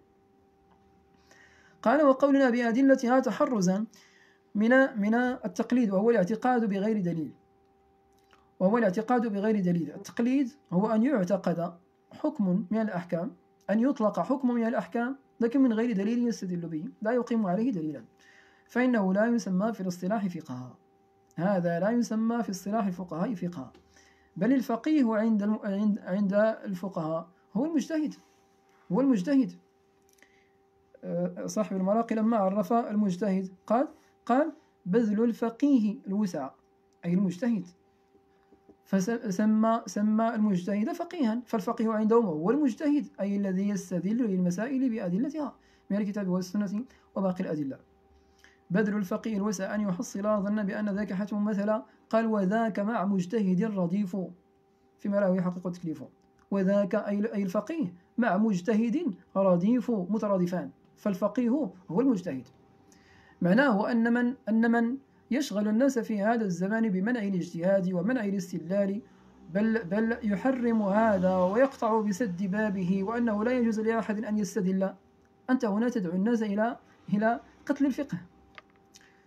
قال وقولنا بأدلتها تحرزا من التقليد وهو الاعتقاد بغير دليل، التقليد هو أن يعتقد حكم من الأحكام، أن يطلق حكم من الأحكام لكن من غير دليل يستدل به، لا يقيم عليه دليلا، فإنه لا يسمى في الاصطلاح فقها، هذا لا يسمى في اصطلاح الفقهاء فقها، بل الفقيه عند الفقهاء هو المجتهد. صاحب المراقي لما عرف المجتهد قال بذل الفقيه الوسع، أي المجتهد، سمى المجتهد فقيها، فالفقيه عندهم هو المجتهد، أي الذي يستدل للمسائل بأدلتها من الكتاب والسنة وباقي الأدلة. بذل الفقيه الوسع أن يحصل ظن بأن ذاك حتم مثلا، قال وذاك مع مجتهد رديف فيما لا يحقق تكليفه، وذاك أي الفقيه مع مجتهد رديف مترادفان، فالفقيه هو المجتهد. معناه أن من يشغل الناس في هذا الزمان بمنع الاجتهاد ومنع الاستدلال بل يحرم هذا ويقطع بسد بابه، وأنه لا يجوز لأحد أن يستدل، أنت هنا تدعو الناس إلى قتل الفقه،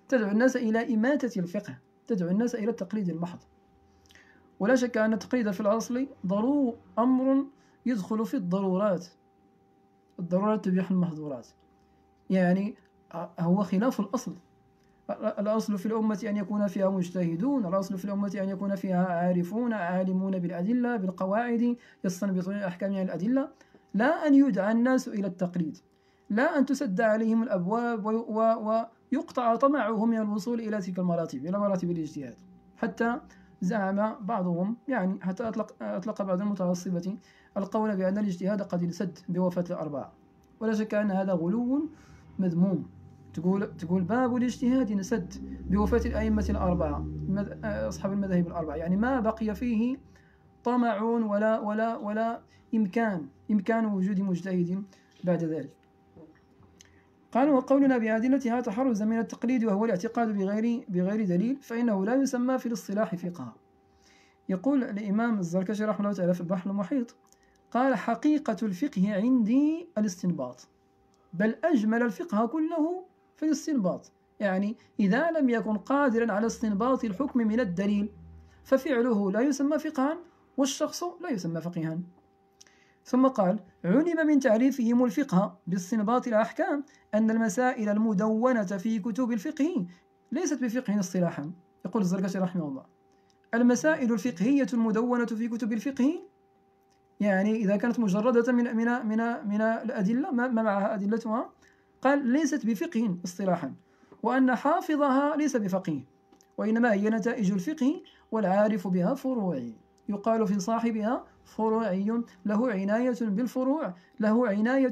تدعو الناس إلى إماتة الفقه، تدعو الناس إلى التقليد المحض. ولا شك أن التقليد في الأصل أمر يدخل في الضرورات، الضرورات تبيح المحظورات، يعني هو خلاف الأصل. الأصل في الأمة أن يكون فيها مجتهدون، الأصل في الأمة أن يكون فيها عارفون عالمون بالأدلة بالقواعد يستنبطون الأحكام من الأدلة، لا أن يدعى الناس إلى التقليد، لا أن تسد عليهم الأبواب ويقطع طمعهم من الوصول إلى تلك المراتب، إلى مراتب الاجتهاد. حتى زعم بعضهم، يعني حتى أطلق بعض المتعصبة القول بأن الاجتهاد قد انسد بوفاة الأربعة، ولا شك أن هذا غلو مذموم. تقول باب الاجتهاد انسد بوفاة الأئمة الأربعة، أصحاب المذاهب الأربعة، يعني ما بقي فيه طمع ولا إمكان وجود مجتهد بعد ذلك. قال: وقولنا بأدلتها تحرزا من التقليد وهو الاعتقاد بغير دليل فإنه لا يسمى في الاصطلاح فقها. يقول الإمام الزركشي رحمه الله تعالى في البحر المحيط، قال: حقيقة الفقه عندي الاستنباط، بل أجمل الفقه كله في الاستنباط، يعني إذا لم يكن قادرا على استنباط الحكم من الدليل ففعله لا يسمى فقها والشخص لا يسمى فقيها. ثم قال: علم من تعريفهم الفقه باستنباط الأحكام أن المسائل المدونة في كتب الفقه ليست بفقه اصطلاحا. يقول الزركشي رحمه الله: المسائل الفقهية المدونة في كتب الفقه، يعني إذا كانت مجردة من الأدلة ما معها أدلتها، قال ليست بفقه اصطلاحا، وأن حافظها ليس بفقيه، وإنما هي نتائج الفقه والعارف بها فروعي، يقال في صاحبها فروعي، له عناية بالفروع، له عناية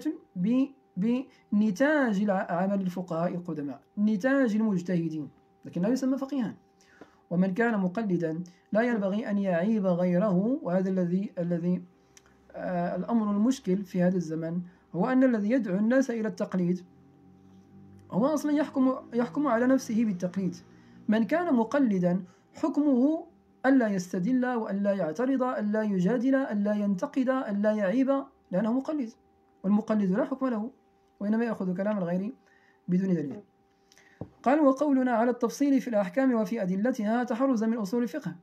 بنتاج عمل الفقهاء القدماء، نتاج المجتهدين، لكن لا يسمى فقيها. ومن كان مقلدا لا ينبغي أن يعيب غيره، وهذا الذي الأمر المشكل في هذا الزمن، هو أن الذي يدعو الناس إلى التقليد هو أصلا يحكم على نفسه بالتقليد. من كان مقلدا حكمه ألا يستدل وألا يعترض، ألا يجادل، ألا ينتقد، ألا يعيب، لأنه مقلد، والمقلد لا حكم له، وإنما يأخذ كلام الغير بدون دليل. قال: وقولنا على التفصيل في الأحكام وفي أدلتها تحرزا من أصول الفقه،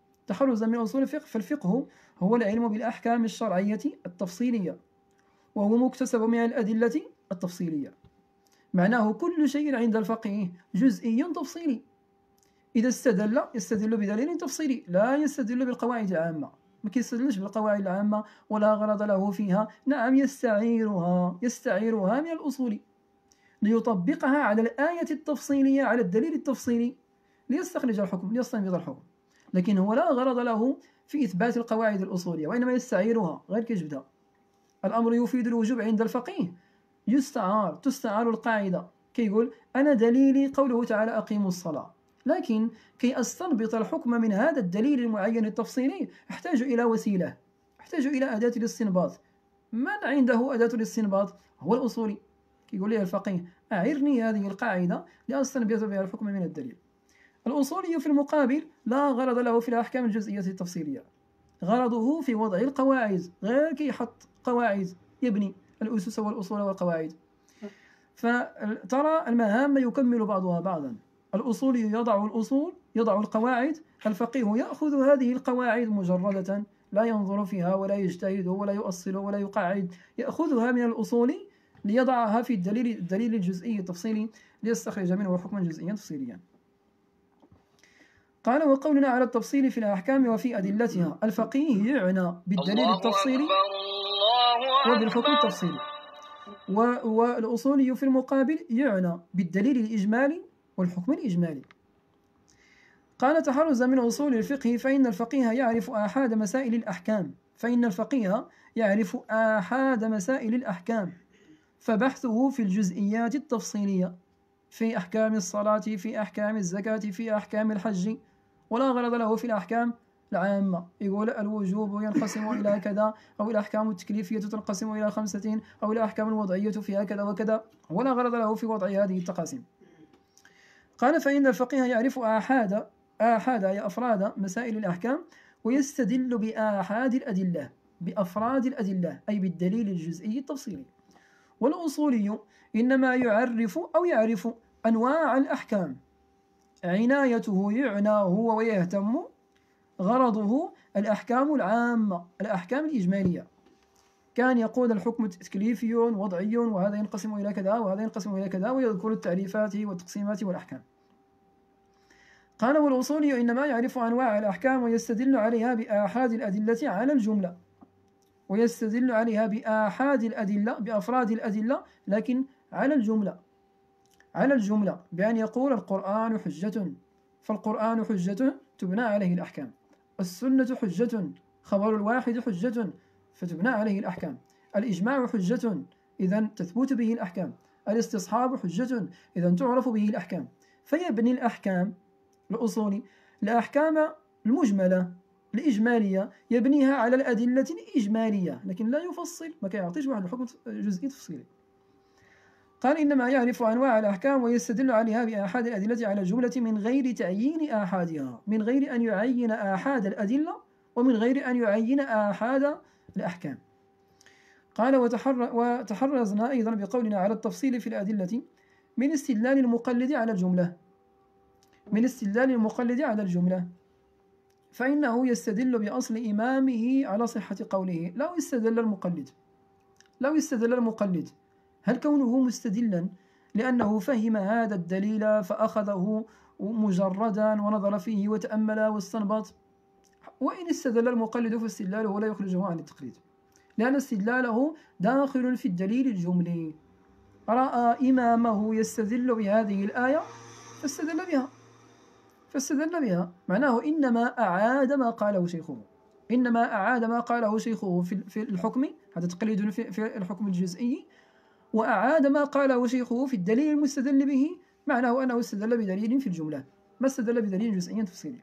فالفقه هو العلم بالأحكام الشرعية التفصيلية، وهو مكتسب من الأدلة التفصيلية. معناه كل شيء عند الفقيه جزئي تفصيلي، إذا يستدل بدليل تفصيلي، لا يستدل بالقواعد العامة، ما كيستدلش بالقواعد العامة ولا غرض له فيها، نعم يستعيرها من الأصول ليطبقها على الآية التفصيلية، على الدليل التفصيلي، ليستخرج الحكم، ليستنبط الحكم، لكن هو لا غرض له في إثبات القواعد الأصولية، وإنما يستعيرها غير كيجبدها. الأمر يفيد الوجوب عند الفقيه، تستعار القاعدة، كيقول أنا دليلي قوله تعالى أقيموا الصلاة، لكن كي أستنبط الحكم من هذا الدليل المعين التفصيلي أحتاج إلى وسيلة، أحتاج إلى أداة الاستنباط. من عنده أداة الاستنباط؟ هو الأصولي. كيقول لي الفقيه أعرني هذه القاعدة لأستنبط بها الحكم من الدليل. الأصولي في المقابل لا غرض له في الأحكام الجزئية التفصيلية، غرضه في وضع القواعد، غير كي يحط قواعد، يبني الأسس والأصول والقواعد. فترى المهام يكمل بعضها بعضا، الأصولي يضع الأصول، يضع القواعد، الفقيه يأخذ هذه القواعد مجردة، لا ينظر فيها ولا يجتهد ولا يؤصل ولا يقعد، يأخذها من الأصول ليضعها في الدليل الجزئي التفصيلي ليستخرج منه حكما جزئيا تفصيليا. قال: وقولنا على التفصيل في الأحكام وفي أدلتها، الفقيه يعنى بالدليل التفصيلي وبالحكم التفصيلي، والأصولي في المقابل يعنى بالدليل الإجمالي والحكم الإجمالي. قال: تحرزا من أصول الفقه فإن الفقيه يعرف آحاد مسائل الأحكام، فبحثه في الجزئيات التفصيلية، في أحكام الصلاة، في أحكام الزكاة، في أحكام الحج، ولا غرض له في الأحكام العامة، يقول الوجوب ينقسم إلى كذا، أو الأحكام التكليفية تنقسم إلى 5، أو الأحكام الوضعية فيها كذا وكذا، ولا غرض له في وضع هذه التقاسيم. قال: فإن الفقيه يعرف آحاد أي أفراد مسائل الأحكام، ويستدل بأفراد الأدلة، أي بالدليل الجزئي التفصيلي. والأصولي إنما يعرف أنواع الأحكام، عنايته يعنى هو ويهتم غرضه الأحكام العامة، الأحكام الإجمالية. كان يقول الحكم تكليفي وضعي وهذا ينقسم إلى كذا وهذا ينقسم إلى كذا، ويذكر التعريفات والتقسيمات والأحكام. قال والأصولي إنما يعرف أنواع الأحكام ويستدل عليها بآحاد الأدلة على الجملة، ويستدل عليها بآحاد الأدلة بأفراد الأدلة، لكن على الجملة، على الجملة، بأن يقول القرآن حجة، فالقرآن حجة تبنى عليه الأحكام، السنة حجة، خبر الواحد حجة فتبنى عليه الأحكام، الإجماع حجة إذن تثبت به الأحكام، الاستصحاب حجة إذن تعرف به الأحكام. فيبني الأحكام الأصولي الأحكام المجملة الإجمالية يبنيها على الأدلة الإجمالية، لكن لا يفصل، ما كيعطيش واحد الحكم جزئي تفصيلي. قال إنما يعرف أنواع الأحكام ويستدل عليها بآحاد الأدلة على الجملة من غير تعيين آحادها، من غير أن يعين آحاد الأدلة ومن غير أن يعين آحاد الأحكام. قال وتحرزنا أيضا بقولنا على التفصيل في الأدلة من استدلال المقلد على الجملة، من استدلال المقلد على الجملة، فإنه يستدل بأصل إمامه على صحة قوله. لو استدل المقلد هل كونه مستدلا لأنه فهم هذا الدليل فأخذه مجردا ونظر فيه وتأمل واستنبط؟ وإن استدل المقلد فاستدلاله لا يخرجه عن التقليد، لأن استدلاله داخل في الدليل الجملي. رأى إمامه يستدل بهذه الآية فاستدل بها، معناه إنما أعاد ما قاله شيخه، إنما أعاد ما قاله شيخه في الحكم، هذا تقليد في الحكم الجزئي، وأعاد ما قاله شيخه في الدليل المستدل به، معناه أنه استدل بدليل في الجملة، ما استدل بدليل جزئي تفصيلي.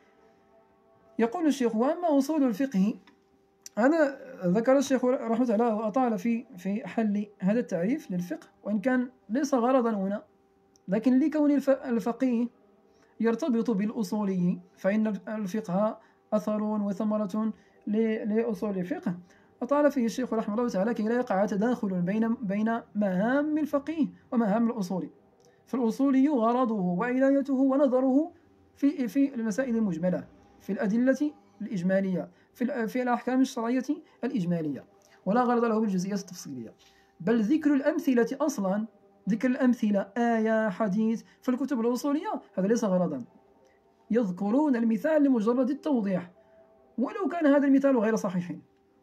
يقول الشيخ وأما أصول الفقه، أنا ذكر الشيخ رحمه الله وأطال في حل هذا التعريف للفقه، وإن كان ليس غرضا هنا، لكن لكون الفقيه يرتبط بالأصولي، فإن الفقه أثر وثمرة لأصول الفقه، أطال فيه الشيخ رحمه الله تعالى كي لا يقع تداخل بين مهام الفقيه ومهام الأصولي. فالأصولي غرضه وعنايته ونظره في المسائل المجملة، في الأدلة الإجمالية، في الأحكام الشرعية الإجمالية، ولا غرض له بالجزئيات التفصيلية. بل ذكر الأمثلة أصلا، ذكر الأمثلة آية حديث في الكتب الأصولية هذا ليس غرضا، يذكرون المثال لمجرد التوضيح ولو كان هذا المثال غير صحيح.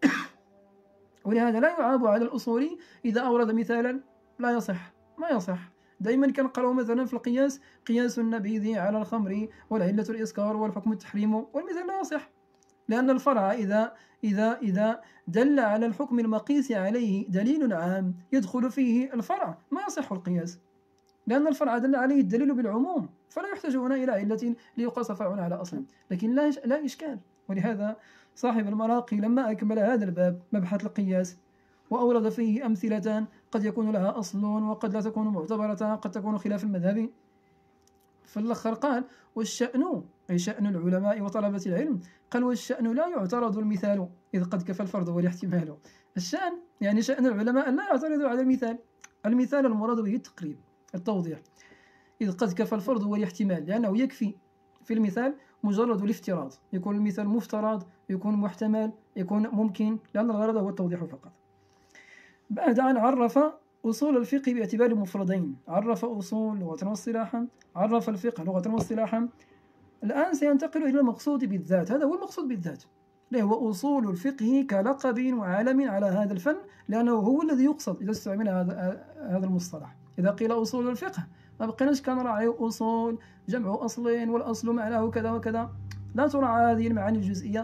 ولهذا لا يعاب على الأصولي إذا أورد مثالا لا يصح، ما يصح. دائما كنقرأ مثلا في القياس قياس النبيذ على الخمر والعلة الإسكار والحكم التحريم، والمثال لا يصح، لأن الفرع إذا دل على الحكم المقيس عليه دليل عام يدخل فيه الفرع ما يصح القياس، لأن الفرع دل عليه الدليل بالعموم، فلا يحتاج هنا إلى علة ليقاس فرع على أصل، لكن لا إشكال. ولهذا صاحب المراقي لما أكمل هذا الباب مبحث القياس وأورد فيه أمثلة قد يكون لها أصل وقد لا تكون معتبرة، قد تكون خلاف المذهب، فالآخر قال والشأن أي شأن العلماء وطلبة العلم، قال والشأن لا يعترض المثال إذ قد كفى الفرض والاحتمال. الشأن يعني شأن العلماء لا يعترضوا على المثال المراد به التقريب التوضيح، إذ قد كفى الفرض والاحتمال، لأنه يكفي في المثال مجرد الافتراض، يكون المثال مفترض، يكون محتمل، يكون ممكن، لأن الغرض هو التوضيح فقط. بعد أن عرف أصول الفقه باعتبار مفردين، عرف أصول لغة واصطلاحا، عرف الفقه لغة واصطلاحا، الآن سينتقل إلى المقصود بالذات. هذا هو المقصود بالذات، اللي هو أصول الفقه كلقب وعالم على هذا الفن، لأنه هو الذي يقصد إذا استعمل هذا المصطلح. إذا قيل أصول الفقه ما بقيناش كنراعي أصول جمع أصل والأصل معناه كذا وكذا، لا تراعى هذه المعاني الجزئية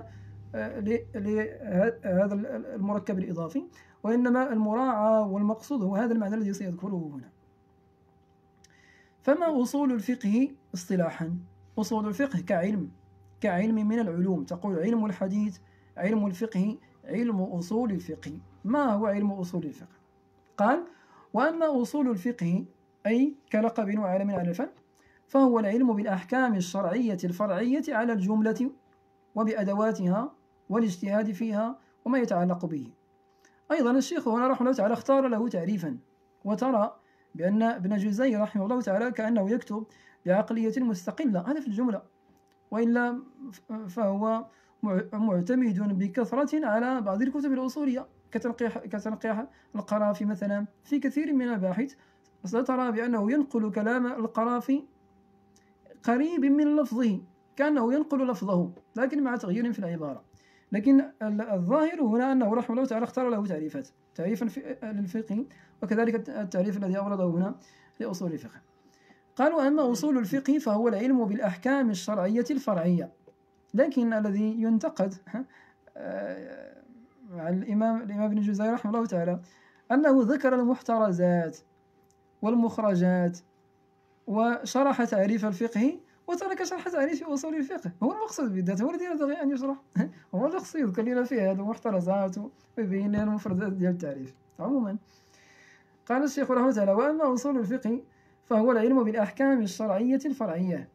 لهذا المركب الإضافي، وإنما المراعى والمقصود هو هذا المعنى الذي سيذكره هنا. فما أصول الفقه اصطلاحا؟ أصول الفقه كعلم من العلوم، تقول علم الحديث، علم الفقه، علم أصول الفقه. ما هو علم أصول الفقه؟ قال وأما أصول الفقه أي كلقب وعالم على الفن، فهو العلم بالأحكام الشرعية الفرعية على الجملة وبأدواتها والاجتهاد فيها وما يتعلق به. أيضا الشيخ هنا رحمه الله تعالى اختار له تعريفا، وترى بأن ابن جوزي رحمه الله تعالى كأنه يكتب بعقلية مستقلة، هذا في الجملة، وإلا فهو معتمد بكثرة على بعض الكتب الأصولية كتلقيح القرافي مثلا. في كثير من المباحث سترى بأنه ينقل كلام القرافي قريب من لفظه، كأنه ينقل لفظه لكن مع تغيير في العبارة. لكن الظاهر هنا أنه رحمه الله تعالى اختار له تعريفات، تعريفا للفقه، وكذلك التعريف الذي أورده هنا لأصول الفقه. قالوا: أما أصول الفقه فهو العلم بالأحكام الشرعية الفرعية. لكن الذي ينتقد مع الإمام ابن جوزي رحمه الله تعالى أنه ذكر المحترزات والمخرجات وشرح تعريف الفقه وترك شرح تعريف أصول الفقه. هو المقصود بالذات، هو الذي ينبغي أن يشرح، هو الشخص يذكر لنا فيه هذه المحترزات ويبين لنا المفردات ديال التعريف. عموما قال الشيخ رحمه الله تعالى: وأما أصول الفقه فهو العلم بالأحكام الشرعية الفرعية.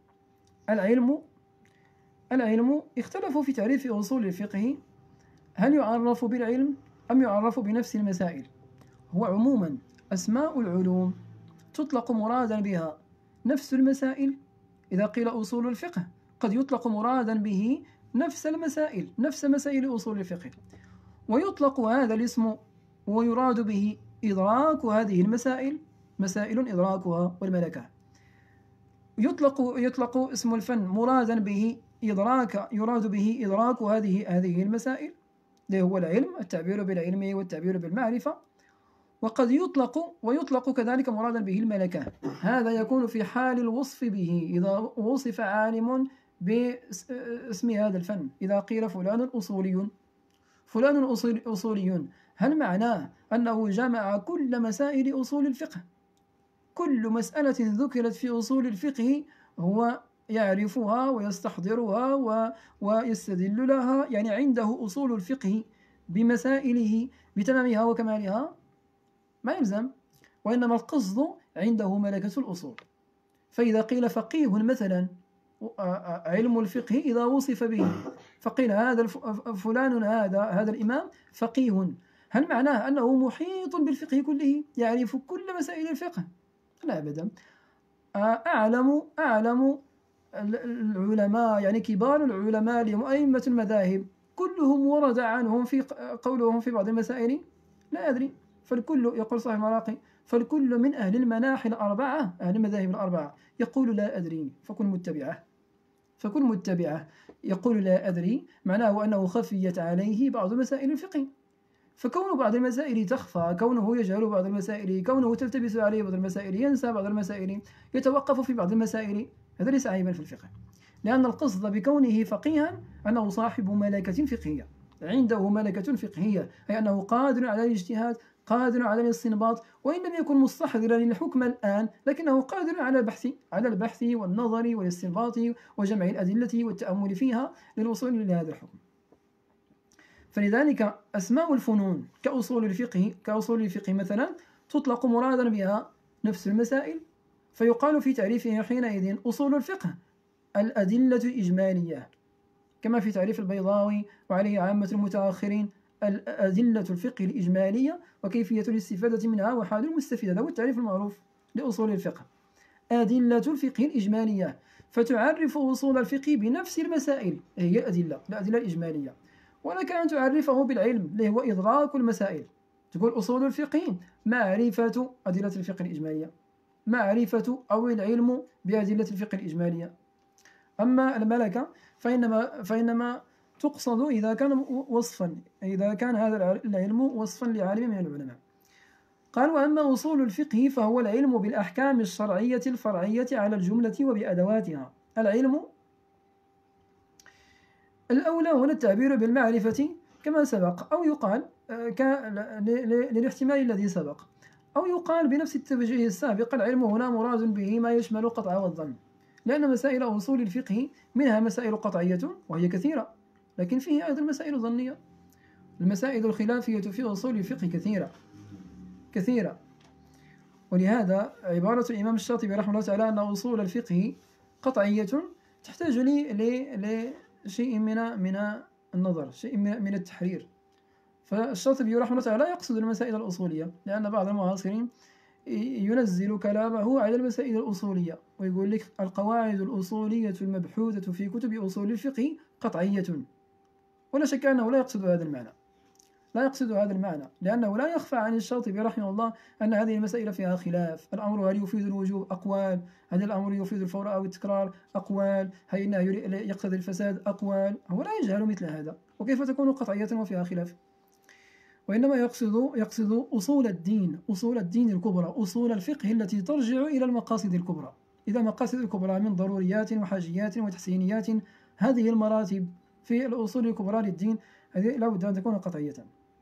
العلم اختلفوا في تعريف أصول الفقه، هل يعرف بالعلم أم يعرف بنفس المسائل؟ هو عموما أسماء العلوم تطلق مرادا بها نفس المسائل. إذا قيل أصول الفقه قد يطلق مرادا به نفس المسائل، نفس مسائل أصول الفقه، ويطلق هذا الاسم ويراد به إدراك هذه المسائل، مسائل إدراكها والملكة. يطلق اسم الفن مرادا به يراد به إدراك هذه المسائل، اللي هو العلم، التعبير بالعلم والتعبير بالمعرفة. وقد يطلق كذلك مرادا به الملكة. هذا يكون في حال الوصف به، إذا وصف عالم باسم هذا الفن. إذا قيل فلان أصولي، هل معناه أنه جمع كل مسائل أصول الفقه؟ كل مسألة ذكرت في أصول الفقه هو يعرفها ويستحضرها ويستدل لها، يعني عنده أصول الفقه بمسائله بتمامها وكمالها؟ ما يلزم، وإنما القصد عنده ملكة الأصول. فإذا قيل فقيه مثلا، علم الفقه إذا وصف به فقيل هذا فلان هذا الإمام فقيه، هل معناه أنه محيط بالفقه كله، يعرف كل مسائل الفقه؟ لا أبدا. أعلم العلماء، يعني كبار العلماء لهم أئمة المذاهب، كلهم ورد عنهم في قولهم في بعض المسائل لا أدري. فالكل، يقول صاحب المراقي، فالكل من أهل المناحي الأربعة، أهل المذاهب الأربعة، يقول لا أدري، فكن متبعة. يقول لا أدري معناه أنه خفيت عليه بعض مسائل الفقه، فكون بعض المسائل تخفى، كونه يجهل بعض المسائل، كونه تلتبس عليه بعض المسائل، ينسى بعض المسائل، يتوقف في بعض المسائل، هذا ليس عيبا في الفقه، لأن القصد بكونه فقيها أنه صاحب ملكة فقهية، عنده ملكة فقهية، أي أنه قادر على الاجتهاد، قادر على الاستنباط، وإن لم يكن مستحضرا للحكم الآن لكنه قادر على البحث والنظر والاستنباط وجمع الأدلة والتأمل فيها للوصول إلى هذا الحكم. فلذلك أسماء الفنون كأصول الفقه مثلا تطلق مرادا بها نفس المسائل، فيقال في تعريفه حينئذ أصول الفقه الأدلة الإجمالية، كما في تعريف البيضاوي وعليه عامة المتأخرين، الأدلة الفقه الإجمالية وكيفية الاستفادة منها وحال المستفيد. هذا هو التعريف المعروف لأصول الفقه، أدلة الفقه الإجمالية، فتعرف أصول الفقه بنفس المسائل، هي الأدلة الإجمالية. ولك أن تعرفه بالعلم اللي هو إدراك المسائل، تقول أصول الفقه معرفة أدلة الفقه الإجمالية، معرفة أو العلم بأدلة الفقه الإجمالية. أما الملكة فإنما تقصد إذا كان هذا العلم وصفا لعالم من العلماء. قال: وأما أصول الفقه فهو العلم بالأحكام الشرعية الفرعية على الجملة وبأدواتها. العلم الأولى هنا التعبير بالمعرفة كما سبق، أو يقال للاحتمال الذي سبق، أو يقال بنفس التوجيه السابق، العلم هنا مراد به ما يشمل القطع والظن، لأن مسائل أصول الفقه منها مسائل قطعية وهي كثيرة، لكن فيه أيضا مسائل ظنية. المسائل الخلافية في أصول الفقه كثيرة، ولهذا عبارة الإمام الشاطبي رحمه الله تعالى أن أصول الفقه قطعية تحتاج لشيء من النظر، شيء من التحرير. فالشاطبي رحمه الله تعالى لا يقصد المسائل الأصولية، لأن بعض المعاصرين ينزل كلامه على المسائل الأصولية ويقول لك القواعد الأصولية المبحوثة في كتب أصول الفقه قطعية، ولا شك أنه لا يقصد هذا المعنى، لا يقصد هذا المعنى، لأنه لا يخفى عن الشاطبي رحمه الله أن هذه المسائل فيها خلاف. الأمر هل يفيد الوجوب؟ أقوال. هل الأمر يفيد الفور أو التكرار؟ أقوال. هل إنه يقتضي الفساد؟ أقوال. هو لا يجهل مثل هذا، وكيف تكون قطعية وفيها خلاف؟ وإنما يقصد أصول الدين، أصول الدين الكبرى، أصول الفقه التي ترجع إلى المقاصد الكبرى. إذا المقاصد الكبرى من ضروريات وحاجيات وتحسينيات، هذه المراتب في الأصول الكبرى للدين هذه لا بد أن تكون قطعية.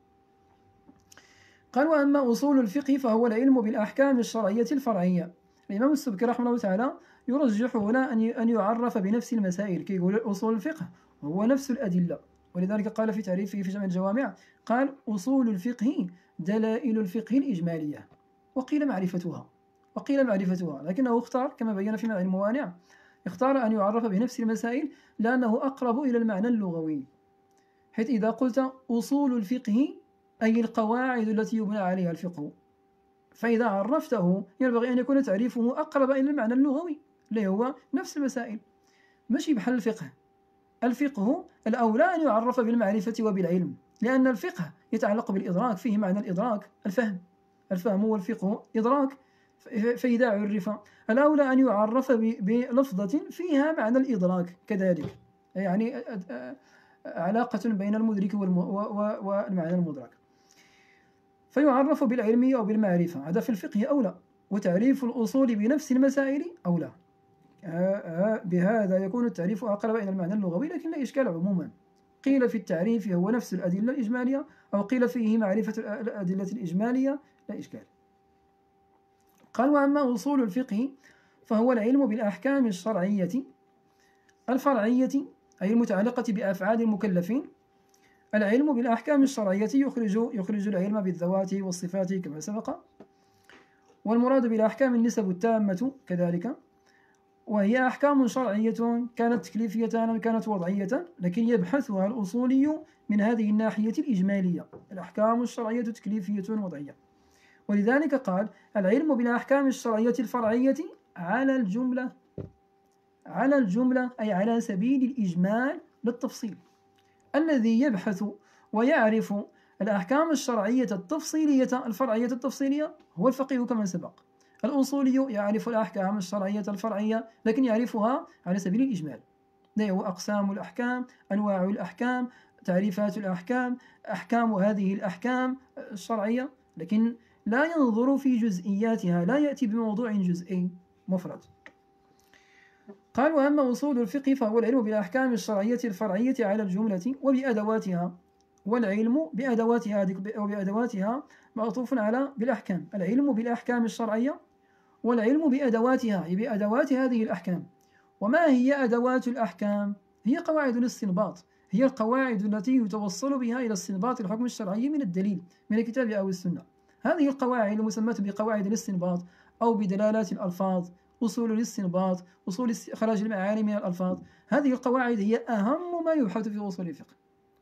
قال: وأما أصول الفقه فهو العلم بالأحكام الشرعية الفرعية. الإمام السبكي رحمه الله تعالى يرجح هنا أن يعرف بنفس المسائل، كي يقول أصول الفقه هو نفس الأدلة، ولذلك قال في تعريفه في جمع الجوامع قال: أصول الفقه دلائل الفقه الإجمالية، وقيل معرفتها، لكنه اختار كما بين في معنى الموانع، اختار أن يعرف بنفس المسائل لأنه أقرب إلى المعنى اللغوي، حيث إذا قلت أصول الفقه أي القواعد التي يبنى عليها الفقه، فإذا عرفته ينبغي أن يكون تعريفه أقرب إلى المعنى اللغوي اللي هو نفس المسائل، ماشي بحال الفقه. الفقه الأولى أن يعرف بالمعرفة وبالعلم، لأن الفقه يتعلق بالإدراك، فيه معنى الإدراك، الفهم والفقه إدراك، فإذا عرف الأولى أن يعرف بلفظة فيها معنى الإدراك كذلك، يعني علاقة بين المدرك والمعنى المدرك، فيعرف بالعلم أو بالمعرفة، هذا في الفقه أولى. وتعريف الأصول بنفس المسائل أولى، بهذا يكون التعريف أقرب إلى المعنى اللغوي، لكن لا إشكال عموما. قيل في التعريف هو نفس الأدلة الإجمالية، أو قيل فيه معرفة الأدلة الإجمالية، لا إشكال. قال: وأما أصول الفقه فهو العلم بالأحكام الشرعية الفرعية أي المتعلقة بأفعال المكلفين. العلم بالأحكام الشرعية يخرج العلم بالذوات والصفات كما سبق، والمراد بالأحكام النسب التامة كذلك، وهي أحكام شرعية كانت تكليفية أم كانت وضعية، لكن يبحثها الأصولي من هذه الناحية الإجمالية، الأحكام الشرعية تكليفية وضعية. ولذلك قال: العلم بالأحكام الشرعية الفرعية على الجملة أي على سبيل الإجمال للتفصيل. الذي يبحث ويعرف الأحكام الشرعية التفصيلية الفرعية التفصيلية هو الفقيه كما سبق. الأصولي يعرف الأحكام الشرعية الفرعية لكن يعرفها على سبيل الإجمال، هو أقسام الأحكام، أنواع الأحكام، تعريفات الأحكام، أحكام هذه الأحكام الشرعية، لكن لا ينظر في جزئياتها، لا يأتي بموضوع جزئي مفرد. قال: وأما أصول الفقه فهو العلم بالأحكام الشرعية الفرعية على الجملة وبأدواتها. والعلم بأدواتها معطوف على بالأحكام، العلم بالأحكام الشرعية والعلم بأدواتها أي بأدوات هذه الأحكام. وما هي أدوات الأحكام؟ هي قواعد الاستنباط، هي القواعد التي يتوصل بها إلى استنباط الحكم الشرعي من الدليل من الكتاب أو السنة. هذه القواعد المسمى بقواعد الاستنباط أو بدلالات الألفاظ، أصول الاستنباط، أصول إخراج المعاني من الألفاظ، هذه القواعد هي أهم ما يبحث في أصول الفقه.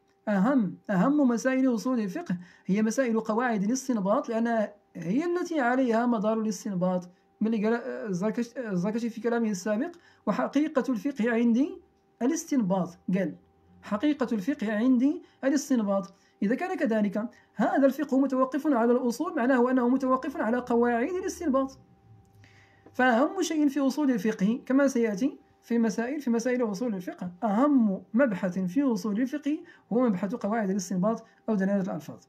أهم مسائل أصول الفقه هي مسائل قواعد الاستنباط، لأنها هي التي عليها مدار الاستنباط. من اللي قال الزركشي في كلامه السابق: وحقيقة الفقه عندي الاستنباط، قال حقيقة الفقه عندي الاستنباط. إذا كان كذلك هذا الفقه متوقف على الأصول، معناه أنه متوقف على قواعد الاستنباط. فأهم شيء في أصول الفقه كما سيأتي في مسائل أصول الفقه، أهم مبحث في أصول الفقه هو مبحث قواعد الاستنباط أو دلالة الألفاظ.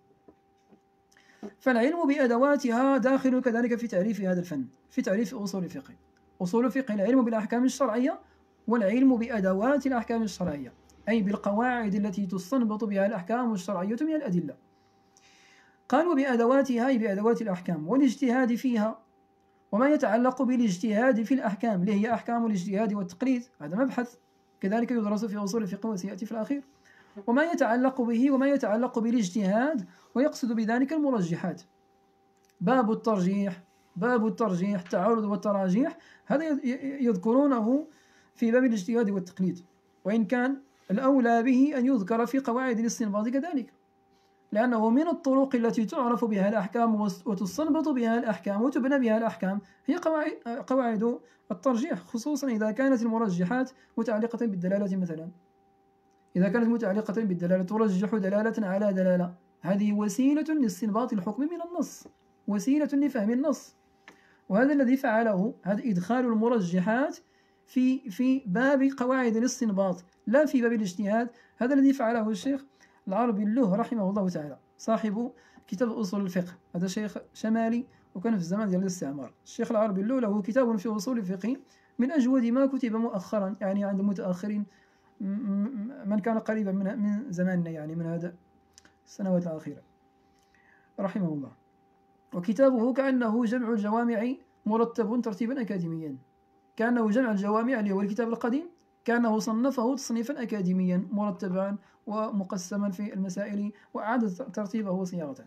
فالعلم بأدواتها داخل كذلك في تعريف هذا الفن، في تعريف أصول الفقه. أصول الفقه العلم بالأحكام الشرعية والعلم بأدوات الأحكام الشرعية، أي بالقواعد التي تستنبط بها الأحكام الشرعية من الأدلة. قالوا بأدواتها أي بأدوات الأحكام والاجتهاد فيها، وما يتعلق بالاجتهاد في الأحكام اللي هي أحكام الاجتهاد والتقليد، هذا مبحث كذلك يدرس في أصول الفقه وسيأتي في الأخير. وما يتعلق به وما يتعلق بالاجتهاد، ويقصد بذلك المرجحات، باب الترجيح، التعارض والتراجيح، هذا يذكرونه في باب الاجتهاد والتقليد، وإن كان الأولى به أن يذكر في قواعد الاستنباط كذلك. لأنه من الطرق التي تعرف بها الأحكام وتستنبط بها الأحكام وتبنى بها الأحكام هي قواعد الترجيح، خصوصا إذا كانت المرجحات متعلقة بالدلالة مثلا. إذا كانت متعلقة بالدلالة ترجح دلالة على دلالة، هذه وسيلة لاستنباط الحكم من النص، وسيلة لفهم النص. وهذا الذي فعله، هذا إدخال المرجحات في باب قواعد الاستنباط لا في باب الاجتهاد. هذا الذي فعله الشيخ العربي اللوه رحمه الله تعالى، صاحب كتاب أصول الفقه. هذا شيخ شمالي وكان في الزمان ديال الاستعمار. الشيخ العربي اللوه له كتاب في أصول الفقه من أجود ما كتب مؤخرا، يعني عند متأخرين من كان قريبا من زماننا، يعني من هذا السنوات الأخيرة رحمه الله. وكتابه كأنه جمع الجوامع مرتب ترتيبا أكاديميا، كأنه جمع الجوامع اللي هو الكتاب القديم، كأنه صنفه تصنيفا أكاديميا مرتبا ومقسما في المسائل وأعاد ترتيبه وصياغته.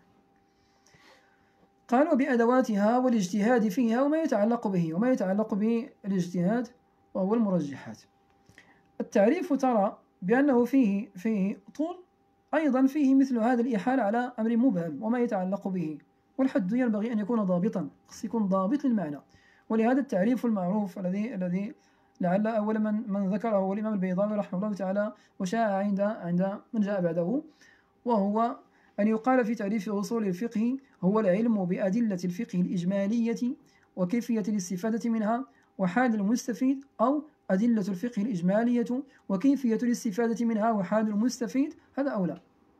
قال وبأدواتها والاجتهاد فيها وما يتعلق به، وما يتعلق بالاجتهاد وهو المرجحات. التعريف ترى بأنه فيه طول، أيضا فيه مثل هذا الإحالة على أمر مبهم وما يتعلق به، والحد ينبغي أن يكون ضابطا، يكون ضابط للمعنى. ولهذا التعريف المعروف الذي لعل أول من ذكره هو الإمام البيضاوي رحمه الله تعالى، وشاع عند من جاء بعده، وهو أن يقال في تعريف أصول الفقه هو العلم بأدلة الفقه الإجمالية وكيفية الاستفادة منها وحال المستفيد، أو أدلة الفقه الإجمالية وكيفية الاستفادة منها وحال المستفيد، هذا أولى.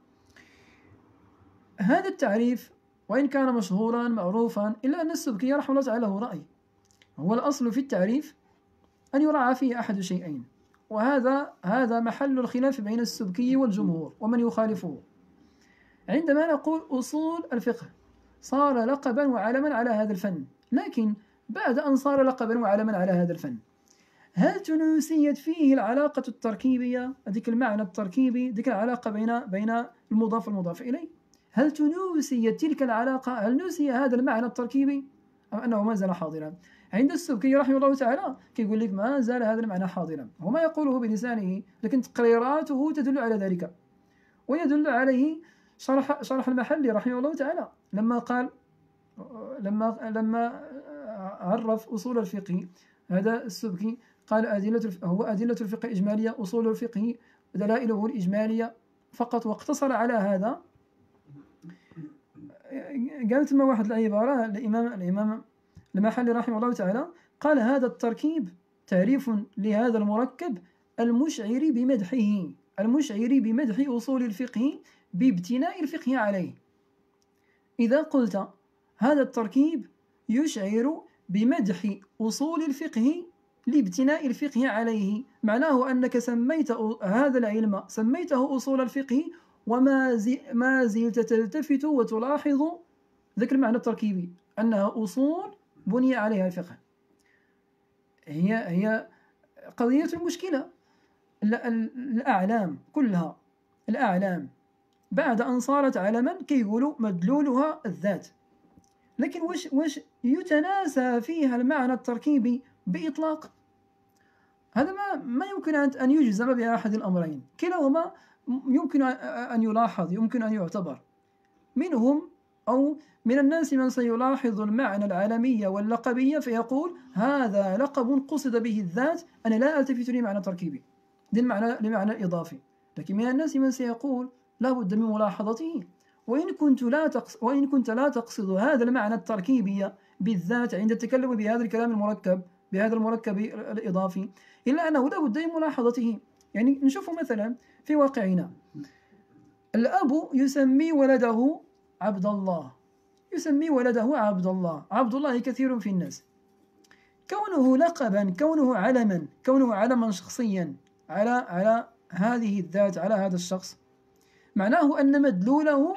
هذا التعريف وإن كان مشهورا معروفا إلا أن السبكي رحمه الله تعالى له رأي. هو الأصل في التعريف أن يراعى فيه أحد شيئين، وهذا محل الخلاف بين السبكي والجمهور ومن يخالفه. عندما نقول أصول الفقه صار لقبا وعلما على هذا الفن، لكن بعد أن صار لقبا وعلما على هذا الفن، هل تناسيت فيه العلاقة التركيبية، ذيك المعنى التركيبي، ذيك العلاقة بين المضاف والمضاف إليه؟ هل تناسيت تلك العلاقة؟ هل نسي هذا المعنى التركيبي أم أنه ما زال حاضرا؟ عند السبكي رحمه الله تعالى كيقول لك ما زال هذا المعنى حاضرا، هو ما يقوله بلسانه لكن تقريراته تدل على ذلك. ويدل عليه شرح المحلي رحمه الله تعالى لما قال، لما عرف أصول الفقه، هذا السبكي قال هو أدلة الفقه الإجمالية، أصول الفقه دلائله الإجمالية فقط، واقتصر على هذا. قالت ما واحد العبارة الإمام المحلي رحمه الله تعالى قال هذا التركيب تعريف لهذا المركب المشعر بمدح أصول الفقه بابتناء الفقه عليه. إذا قلت هذا التركيب يشعر بمدح أصول الفقه لابتناء الفقه عليه، معناه أنك سميت هذا العلم سميته أصول الفقه وما زلت تلتفت وتلاحظ ذكر المعنى التركيبي أنها أصول بني عليها الفقه. هي قضية المشكلة. الأعلام كلها، الأعلام بعد أن صارت علما كيقولوا مدلولها الذات، لكن وش يتناسى فيها المعنى التركيبي بإطلاق؟ هذا ما يمكن أن يجزم بأحد الأمرين، كلاهما يمكن أن يلاحظ، يمكن أن يعتبر. منهم أو من الناس من سيلاحظ المعنى العالمية واللقبية فيقول هذا لقب قصد به الذات، أنا لا ألتفت لمعنى تركيبي، لمعنى إضافي. لكن من الناس من سيقول لا بد من ملاحظته، وإن كنت لا تقصد هذا المعنى التركيبي بالذات عند التكلم بهذا الكلام المركب، بهذا المركب الإضافي، إلا أنه لا بد من ملاحظته. يعني نشوف مثلا في واقعنا، الأب يسمي ولده عبد الله، يسمي ولده عبد الله، عبد الله كثير في الناس. كونه لقبا، كونه علما، كونه علما شخصيا على هذه الذات، على هذا الشخص، معناه أن مدلوله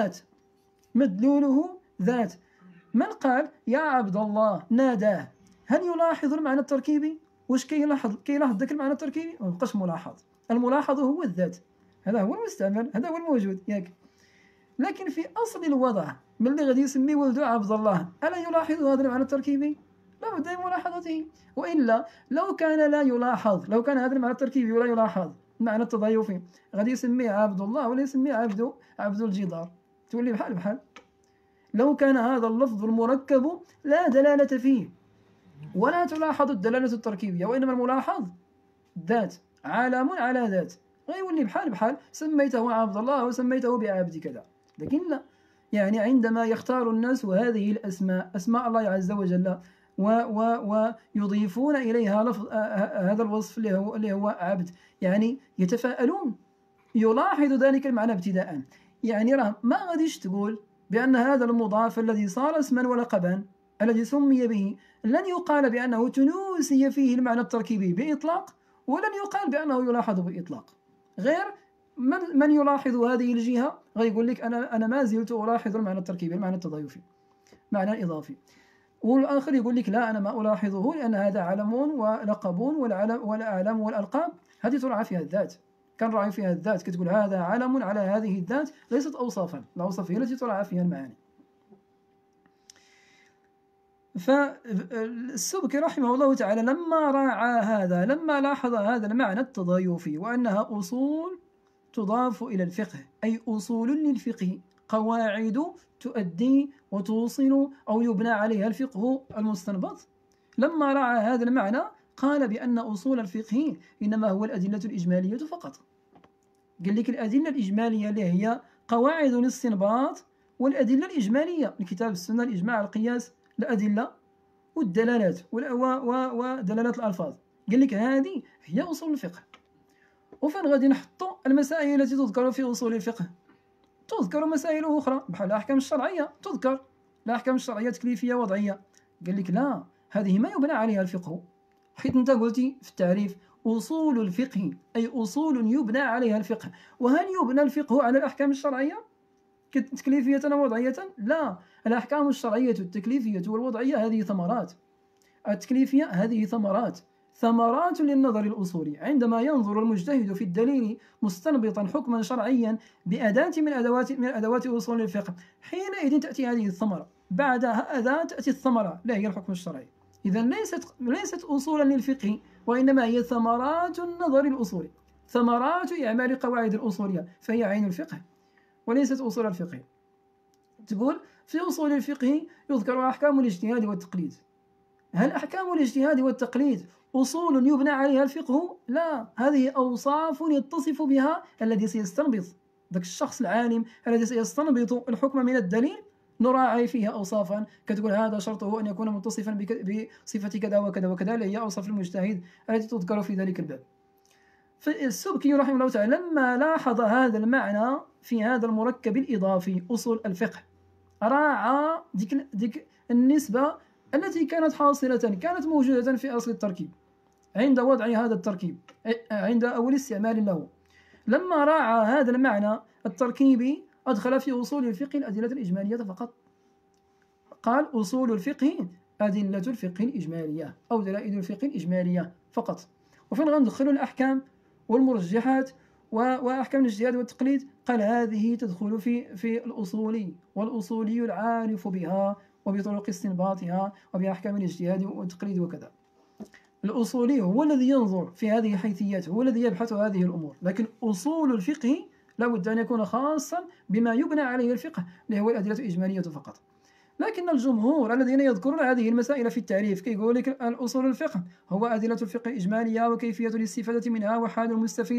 ذات. من قال يا عبد الله ناداه، هل يلاحظ المعنى التركيبي؟ واش كيلاحظ ذاك المعنى التركيبي؟ ما بقاش ملاحظ. الملاحظ هو الذات، هذا هو المستعمل، هذا هو الموجود ياك. لكن في أصل الوضع ملي غادي يسمي ولده عبد الله، ألا يلاحظ هذا المعنى التركيبي؟ لا بد من ملاحظته. وإلا لو كان لا يلاحظ، لو كان هذا المعنى التركيبي ولا يلاحظ، المعنى التضايفي، غادي يسميه عبد الله ولا يسميه عبد الجدار، تولي بحال بحال. لو كان هذا اللفظ المركب لا دلالة فيه ولا تلاحظ الدلالة التركيبية، وإنما الملاحظ ذات، علم على ذات، غيولي بحال بحال، سميته عبد الله وسميته بعبد كذا. لكن لا، يعني عندما يختار الناس هذه الأسماء، أسماء الله عز وجل، ويضيفون إليها لفظ هذا الوصف اللي هو عبد، يعني يتفاءلون، يلاحظ ذلك المعنى ابتداء. يعني راه ما غاديش تقول بأن هذا المضاف الذي صار اسما ولقبا الذي سمي به لن يقال بأنه تنوسي فيه المعنى التركيبي بإطلاق، ولن يقال بأنه يلاحظ بإطلاق. غير من يلاحظ هذه الجهة غيقول لك أنا ما زلت ألاحظ المعنى التركيبي، المعنى التضايفي، معنى الإضافي. والآخر يقول لك لا، أنا ما ألاحظه لأن هذا علم ولقب، والأعلام والألقاب هذه تراعى فيها الذات، كان راعي فيها الذات، كتقول هذا علم على هذه الذات، ليست أوصافا، الأوصاف هي التي تراعى فيها المعاني. فالسبكي رحمه الله تعالى لما لاحظ هذا المعنى التضايفي، وأنها أصول تضاف إلى الفقه، أي أصول للفقه، قواعد تؤدي وتوصل أو يبنى عليها الفقه المستنبط، لما راعى هذا المعنى قال بأن أصول الفقه إنما هو الأدلة الإجمالية فقط. قال لك الأدلة الإجمالية اللي هي قواعد الاستنباط والأدلة الإجمالية، الكتاب السنة الإجماع القياس الأدلة والدلالات ودلالات الألفاظ، قال لك هذه هي أصول الفقه. وفين غادي نحطوا المسائل التي تذكر في أصول الفقه؟ تذكر مسائل أخرى بحال الأحكام الشرعية، تذكر الأحكام الشرعية تكليفية وضعية، قال لك لا، هذه ما يبنى عليها الفقه، حيث أنت قلتي في التعريف أصول الفقه أي أصول يبنى عليها الفقه. وهل يبنى الفقه على الأحكام الشرعية تكليفية ووضعية؟ لا، الأحكام الشرعية التكليفية والوضعية هذه ثمرات، التكليفية هذه ثمرات للنظر الأصولي. عندما ينظر المجتهد في الدليل مستنبطا حكما شرعيا بأداة من أدوات أصول الفقه، حينئذ تأتي هذه الثمرة، بعدها أداة تأتي الثمرة، لا هي الحكم الشرعي. إذا ليست أصولا للفقه، وإنما هي ثمرات النظر الأصولي، ثمرات إعمال قواعد الأصولية، فهي عين الفقه وليست أصول الفقه. تقول في أصول الفقه يذكر أحكام الاجتهاد والتقليد، هل أحكام الاجتهاد والتقليد أصول يبنى عليها الفقه؟ لا، هذه أوصاف يتصف بها الذي سيستنبط، ذاك الشخص العالم الذي سيستنبط الحكم من الدليل، نراعي فيها أوصافا، كتقول هذا شرطه أن يكون متصفا بصفة كذا وكذا وكذا، اللي هي أوصاف المجتهد التي تذكر في ذلك الباب. فالسبكي رحمه الله تعالى لما لاحظ هذا المعنى في هذا المركب الإضافي أصول الفقه، راعى ديك النسبة التي كانت حاصلة، كانت موجودة في أصل التركيب عند وضع هذا التركيب، عند أول استعمال له. لما راعى هذا المعنى التركيبي أدخل في أصول الفقه الأدلة الإجمالية فقط، قال أصول الفقه أدلة الفقه الإجمالية أو دلائل الفقه الإجمالية فقط. وفين غندخلوا الأحكام والمرجحات وأحكام الاجتهاد والتقليد؟ قال هذه تدخل في الأصولي، والأصولي العارف بها وبطرق استنباطها وبأحكام الاجتهاد والتقليد وكذا. الأصولي هو الذي ينظر في هذه الحيثيات، هو الذي يبحث هذه الأمور، لكن أصول الفقه لابد أن يكون خاصا بما يبنى عليه الفقه اللي هو الأدلة الإجمالية فقط. لكن الجمهور الذين يذكرون هذه المسائل في التعريف كيقول لك الأصول الفقه هو أدلة الفقه الإجمالية وكيفية الاستفادة منها وحال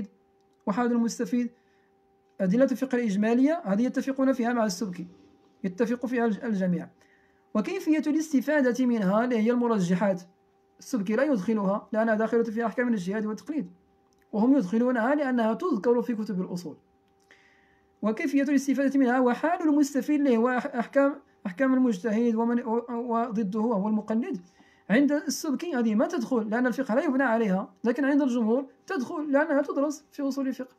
المستفيد. أدلة الفقه الإجمالية هذه يتفقون فيها مع السبكي، يتفق فيها الجميع. وكيفية الاستفادة منها اللي هي المرجحات، السبكي لا يدخلها لأنها داخلة في أحكام الاجتهاد والتقليد، وهم يدخلونها لأنها تذكر في كتب الأصول. وكيفية الاستفادة منها وحال المستفيد اللي هو أحكام المجتهد وضده وهو المقلد، عند السبكي هذه ما تدخل لأن الفقه لا يبنى عليها، لكن عند الجمهور تدخل لأنها تدرس في أصول الفقه.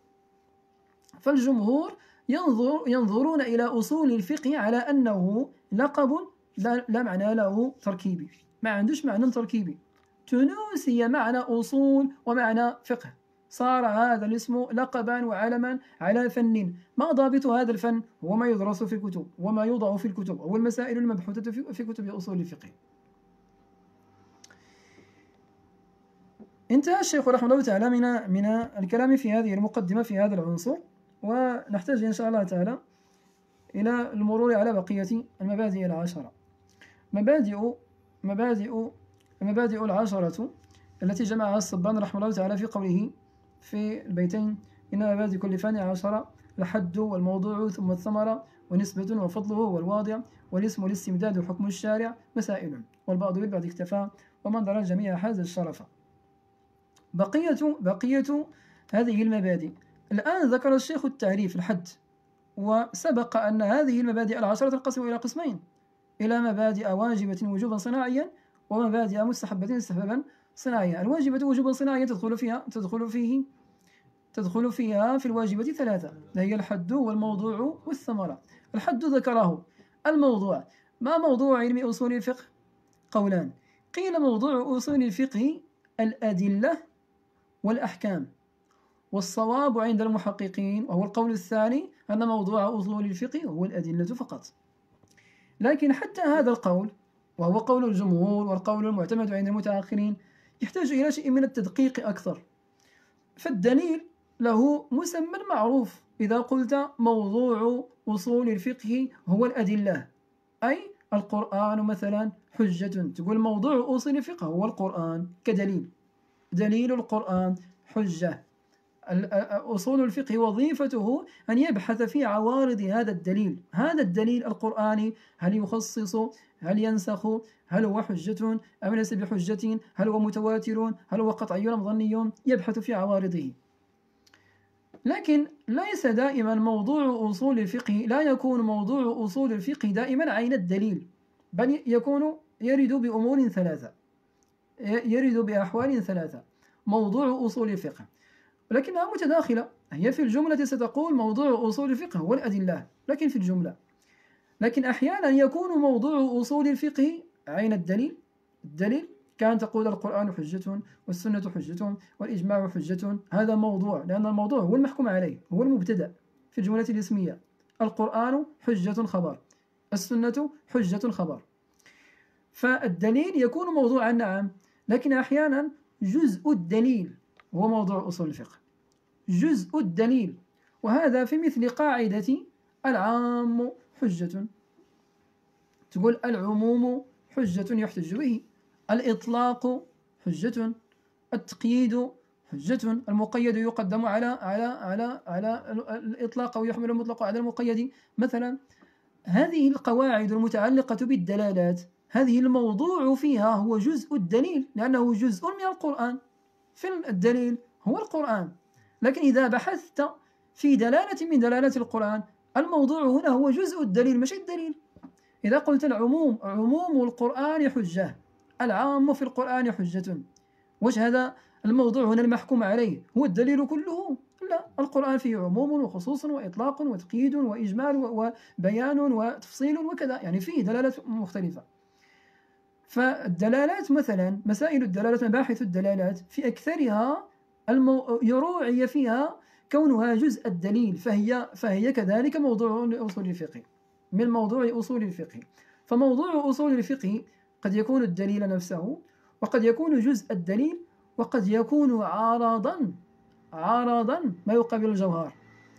فالجمهور ينظرون إلى أصول الفقه على أنه لقب لا معنى له تركيبي، ما عندوش معنى تركيبي، تنوسي معنى أصول ومعنى فقه، صار هذا الاسم لقبا وعلما على فن. ما ضابط هذا الفن؟ هو ما يدرس في الكتب وما يوضع في الكتب، هو المسائل المبحوثة في كتب أصول الفقه. انتهى الشيخ رحمه الله تعالى من الكلام في هذه المقدمة في هذا العنصر، ونحتاج إن شاء الله تعالى إلى المرور على بقية المبادئ العشرة. المبادئ العشرة التي جمعها الصبان رحمه الله تعالى في قوله في البيتين: إن مبادئ كل فن 10: الحد والموضوع ثم الثمرة ونسبة وفضله والواضع والاسم والاستمداد وحكم الشارع مسائل والبعض بالبعض اكتفى ومن درى الجميع حاز الشرف. بقية هذه المبادئ. الآن ذكر الشيخ التعريف الحد، وسبق أن هذه المبادئ العشرة تنقسم إلى قسمين: إلى مبادئ واجبة وجوبا صناعيا ومبادئ مستحبة استحبابا صناعيا. الواجبة وجوبا صناعيا تدخل فيها في الواجبة 3، هي الحد والموضوع والثمرة. الحد ذكره. الموضوع: ما موضوع علم أصول الفقه؟ قولان. قيل موضوع أصول الفقه الأدلة والأحكام، والصواب عند المحققين وهو القول الثاني أن موضوع أصول الفقه هو الأدلة فقط. لكن حتى هذا القول، وهو قول الجمهور والقول المعتمد عند المتأخرين، يحتاج إلى شيء من التدقيق أكثر. فالدليل له مسمى معروف. إذا قلت موضوع أصول الفقه هو الأدلة، أي القرآن مثلا حجة، تقول موضوع أصول الفقه هو القرآن كدليل، دليل القرآن حجة. أصول الفقه وظيفته أن يبحث في عوارض هذا الدليل القرآني، هل يخصص، هل ينسخ، هل هو حجة أم ليس بحجة، هل هو متواتر، هل هو قطعي أم ظني، يبحث في عوارضه. لكن ليس دائما موضوع أصول الفقه، لا يكون موضوع أصول الفقه دائما عين الدليل، بل يرد بأمور ثلاثة، يرد بأحوال ثلاثة موضوع أصول الفقه، ولكنها متداخلة. هي في الجملة ستقول موضوع أصول الفقه هو الأدلة، لكن في الجملة. لكن أحيانا يكون موضوع أصول الفقه عين الدليل، كان تقول القرآن حجة والسنة حجة والإجماع حجة، هذا موضوع، لأن الموضوع هو المحكوم عليه، هو المبتدأ في الجملة الاسمية. القرآن حجة خبر، السنة حجة خبر. فالدليل يكون موضوعا نعم، لكن أحيانا جزء الدليل هو موضوع أصول الفقه، جزء الدليل. وهذا في مثل قاعدة العام حجة، تقول العموم حجة يحتج به، الإطلاق حجة، التقييد حجة، المقيد يقدم على الإطلاق أو يحمل المطلق على المقيد مثلا. هذه القواعد المتعلقة بالدلالات، هذه الموضوع فيها هو جزء الدليل، لأنه جزء من القرآن، في الدليل هو القرآن. لكن إذا بحثت في دلالة من دلالات القرآن، الموضوع هنا هو جزء الدليل مش الدليل. إذا قلت العموم، عموم القرآن حجة، العام في القرآن حجة، وش هذا الموضوع هنا المحكوم عليه؟ هو الدليل كله؟ لا، القرآن فيه عموم وخصوص وإطلاق وتقييد وإجمال وبيان وتفصيل وكذا، يعني فيه دلالات مختلفة. فالدلالات مثلا، مسائل الدلالات، مباحث الدلالات في أكثرها يروعي فيها كونها جزء الدليل، فهي كذلك موضوع أصول الفقه، من موضوع أصول الفقه. فموضوع أصول الفقه قد يكون الدليل نفسه، وقد يكون جزء الدليل، وقد يكون عارضا ما يقابل الجوهر،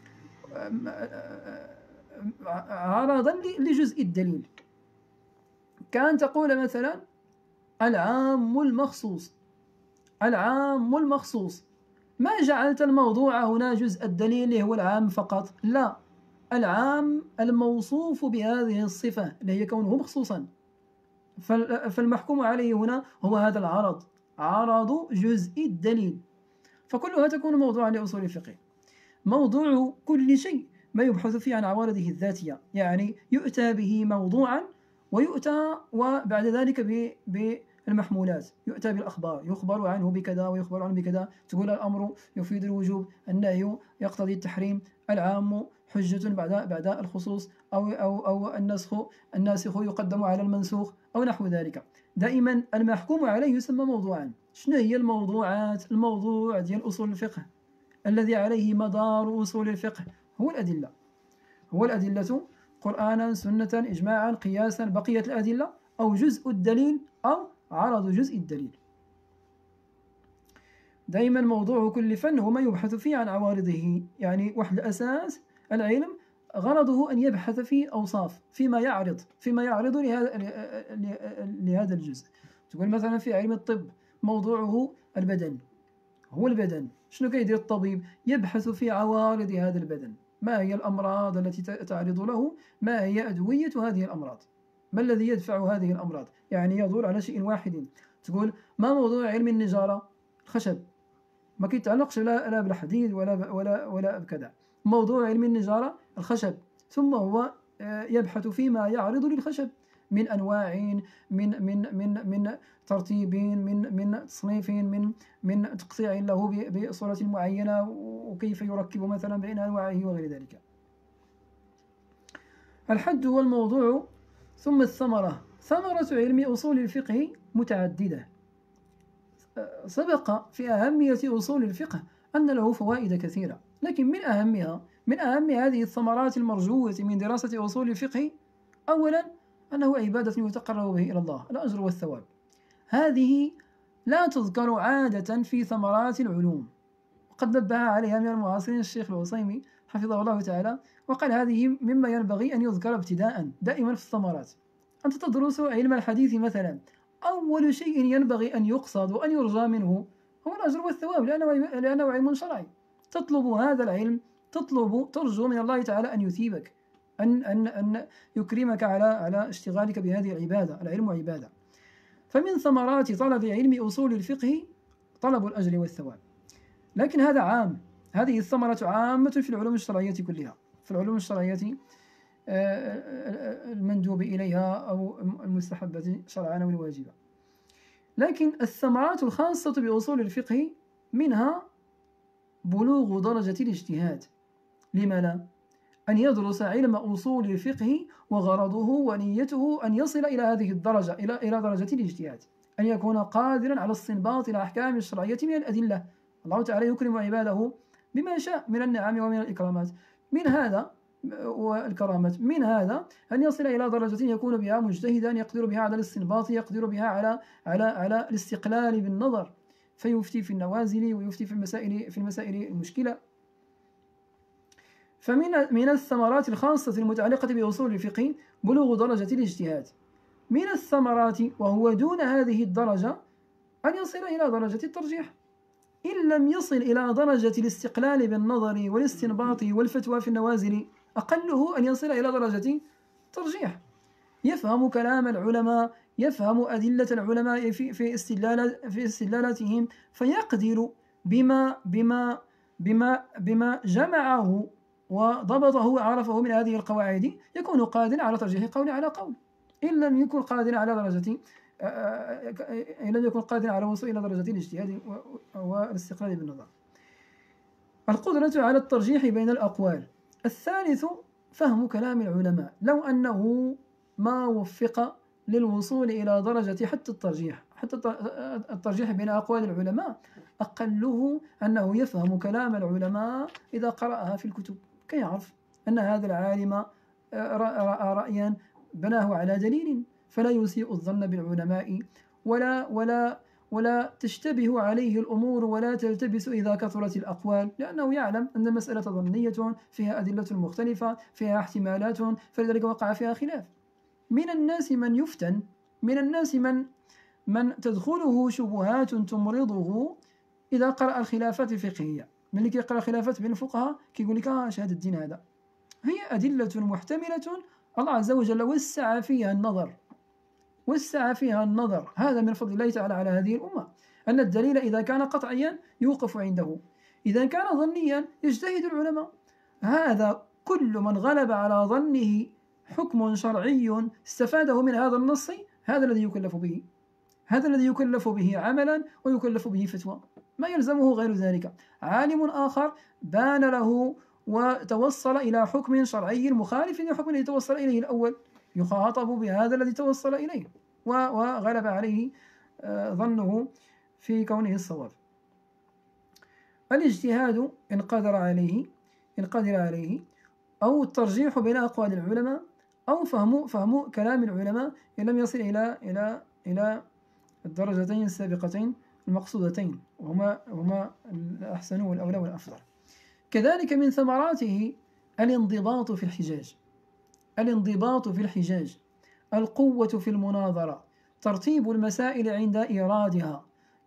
عارضا لجزء الدليل. كان تقول مثلا العام المخصوص، ما جعلت الموضوع هنا جزء الدليل اللي هو العام فقط، لا، العام الموصوف بهذه الصفة اللي هي كونه مخصوصا. فالمحكوم عليه هنا هو هذا العرض، عرض جزء الدليل. فكلها تكون موضوعا لأصول الفقه. موضوع كل شيء ما يبحث فيه عن عوارضه الذاتية، يعني يؤتى به موضوعا، ويؤتى وبعد ذلك بالمحمولات، يؤتى بالأخبار، يخبر عنه بكذا ويخبر عنه بكذا، تقول الأمر يفيد الوجوب، النهي يقتضي التحريم، العام حجة بعد الخصوص، أو الناسخ يقدم على المنسوخ أو نحو ذلك. دائما المحكوم عليه يسمى موضوعا. شنو هي الموضوعات؟ الموضوع ديال أصول الفقه الذي عليه مدار أصول الفقه هو الأدلة، قرآنا سنة إجماعا قياسا، بقية الأدلة، أو جزء الدليل، أو عرض جزء الدليل. دائما موضوع كل فن هو ما يبحث فيه عن عوارضه. يعني واحد الأساس العلم غرضه أن يبحث في أوصاف، فيما يعرض لهذا الجزء. تقول مثلا في علم الطب موضوعه البدن، هو البدن. شنو كيدير الطبيب؟ يبحث في عوارض هذا البدن، ما هي الأمراض التي تعرض له، ما هي أدوية هذه الأمراض، ما الذي يدفع هذه الأمراض. يعني يدور على شيء واحد. تقول ما موضوع علم النجارة؟ الخشب، ما كيتعلقش لا بالحديد ولا بكذا. موضوع علم النجارة الخشب، ثم هو يبحث فيما يعرض للخشب من أنواع، من ترتيب، من تصنيف، من تقطيع له بصورة معينة، وكيف يركب مثلا بين أنواعه وغير ذلك. الحد هو الموضوع. ثم الثمرة. ثمرة علم أصول الفقه متعددة. سبق في أهمية أصول الفقه أن له فوائد كثيرة، لكن من أهم هذه الثمرات المرجوة من دراسة أصول الفقه أولا أنه عبادة يتقرب به إلى الله، الأجر والثواب. هذه لا تذكر عادة في ثمرات العلوم، وقد نبه عليها من المعاصرين الشيخ العثيمي حفظه الله تعالى، وقال هذه مما ينبغي أن يذكر ابتداء دائما في الثمرات. أنت تدرس علم الحديث مثلا، أول شيء ينبغي أن يقصد وأن يرجى منه هو الأجر والثواب، لأنه علم شرعي. تطلب هذا العلم، ترجو من الله تعالى أن يثيبك، أن يكرمك على اشتغالك بهذه العبادة. العلم عبادة. فمن ثمرات طلب علم أصول الفقه طلب الأجر والثواب. لكن هذا عام، هذه الثمرة عامة في العلوم الشرعية كلها، في العلوم الشرعية المندوب إليها أو المستحبة شرعا أو الواجبة. لكن الثمرات الخاصة بأصول الفقه منها بلوغ درجة الاجتهاد. لما لا؟ أن يدرس علم أصول الفقه وغرضه ونيته أن يصل إلى هذه الدرجة، إلى درجة الاجتهاد، أن يكون قادرا على استنباط الأحكام الشرعية من الأدلة. الله تعالى يكرم عباده بما شاء من النعم ومن الإكرامات، من هذا والكرامات، من هذا أن يصل إلى درجة يكون بها مجتهدا، يقدر بها على الاستنباط، يقدر بها على الاستقلال بالنظر، فيفتي في النوازل ويفتي في المسائل المشكلة. فمن الثمرات الخاصة المتعلقة بأصول الفقه بلوغ درجة الاجتهاد. من الثمرات وهو دون هذه الدرجة أن يصل إلى درجة الترجيح. إن لم يصل إلى درجة الاستقلال بالنظر والاستنباط والفتوى في النوازل، أقله أن يصل إلى درجة الترجيح. يفهم كلام العلماء، يفهم أدلة العلماء في استدلالاتهم، فيقدر بما جمعه وضبطه وعرفه من هذه القواعد، يكون قادرا على ترجيح قول على قول. إن لم يكن قادرا على درجة إن لم يكن قادرا على الوصول إلى درجة الاجتهاد والاستقلال بالنظر. القدرة على الترجيح بين الأقوال. الثالث فهم كلام العلماء. لو أنه ما وفق للوصول إلى درجة حتى الترجيح بين أقوال العلماء، أقله أنه يفهم كلام العلماء إذا قرأها في الكتب، كي يعرف أن هذا العالم رأى رأيا بناه على دليل، فلا يسيء الظن بالعلماء ولا تشتبه عليه الأمور ولا تلتبس إذا كثرت الأقوال، لأنه يعلم أن المسألة ظنية فيها أدلة مختلفة، فيها احتمالات، فلذلك وقع فيها خلاف. من الناس من يفتن، من الناس من تدخله شبهات تمرضه إذا قرأ الخلافات الفقهية. من اللي كيقرأ خلافات بين الفقهاء كيقول لك اش هذا الدين هذا، هي أدلة محتملة الله عز وجل وسع فيها النظر. هذا من فضل الله تعالى على هذه الأمة، أن الدليل إذا كان قطعيا يوقف عنده، إذا كان ظنيا يجتهد العلماء. هذا كل من غلب على ظنه حكم شرعي استفاده من هذا النص، هذا الذي يكلف به عملا ويكلف به فتوى، ما يلزمه غير ذلك. عالم آخر بان له وتوصل إلى حكم شرعي مخالف للحكم الذي توصل إليه الأول، يخاطب بهذا الذي توصل إليه وغلب عليه ظنه في كونه الصواب. الاجتهاد إن قدر عليه أو الترجيح بين أقوال العلماء، أو فهم كلام العلماء إن لم يصل إلى الدرجتين السابقتين المقصودتين، وهما الأحسن والأولى والأفضل. كذلك من ثمراته الانضباط في الحجاج، الانضباط في الحجاج، القوة في المناظرة، ترتيب المسائل عند إيرادها،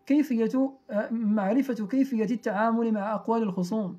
معرفة كيفية التعامل مع أقوال الخصوم،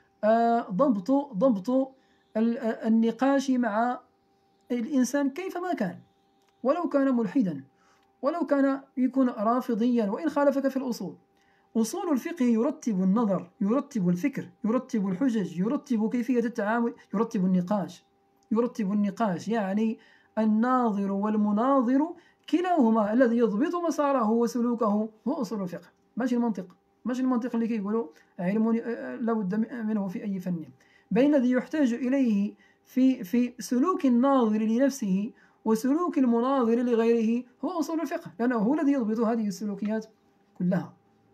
ضبط النقاش مع الإنسان كيفما كان، ولو كان ملحدا، ولو كان يكون رافضيا وإن خالفك في الأصول. أصول الفقه يرتب النظر، يرتب الفكر، يرتب الحجج، يرتب كيفية التعامل، يرتب النقاش، يعني الناظر والمناظر كلاهما الذي يضبط مساره وسلوكه هو أصول الفقه، ماشي المنطق اللي كيقولوا علم لا بد منه في أي فن، بين الذي يحتاج إليه في سلوك الناظر لنفسه وسلوك المناظر لغيره هو أصول الفقه، لأنه هو الذي يضبط هذه السلوكيات كلها.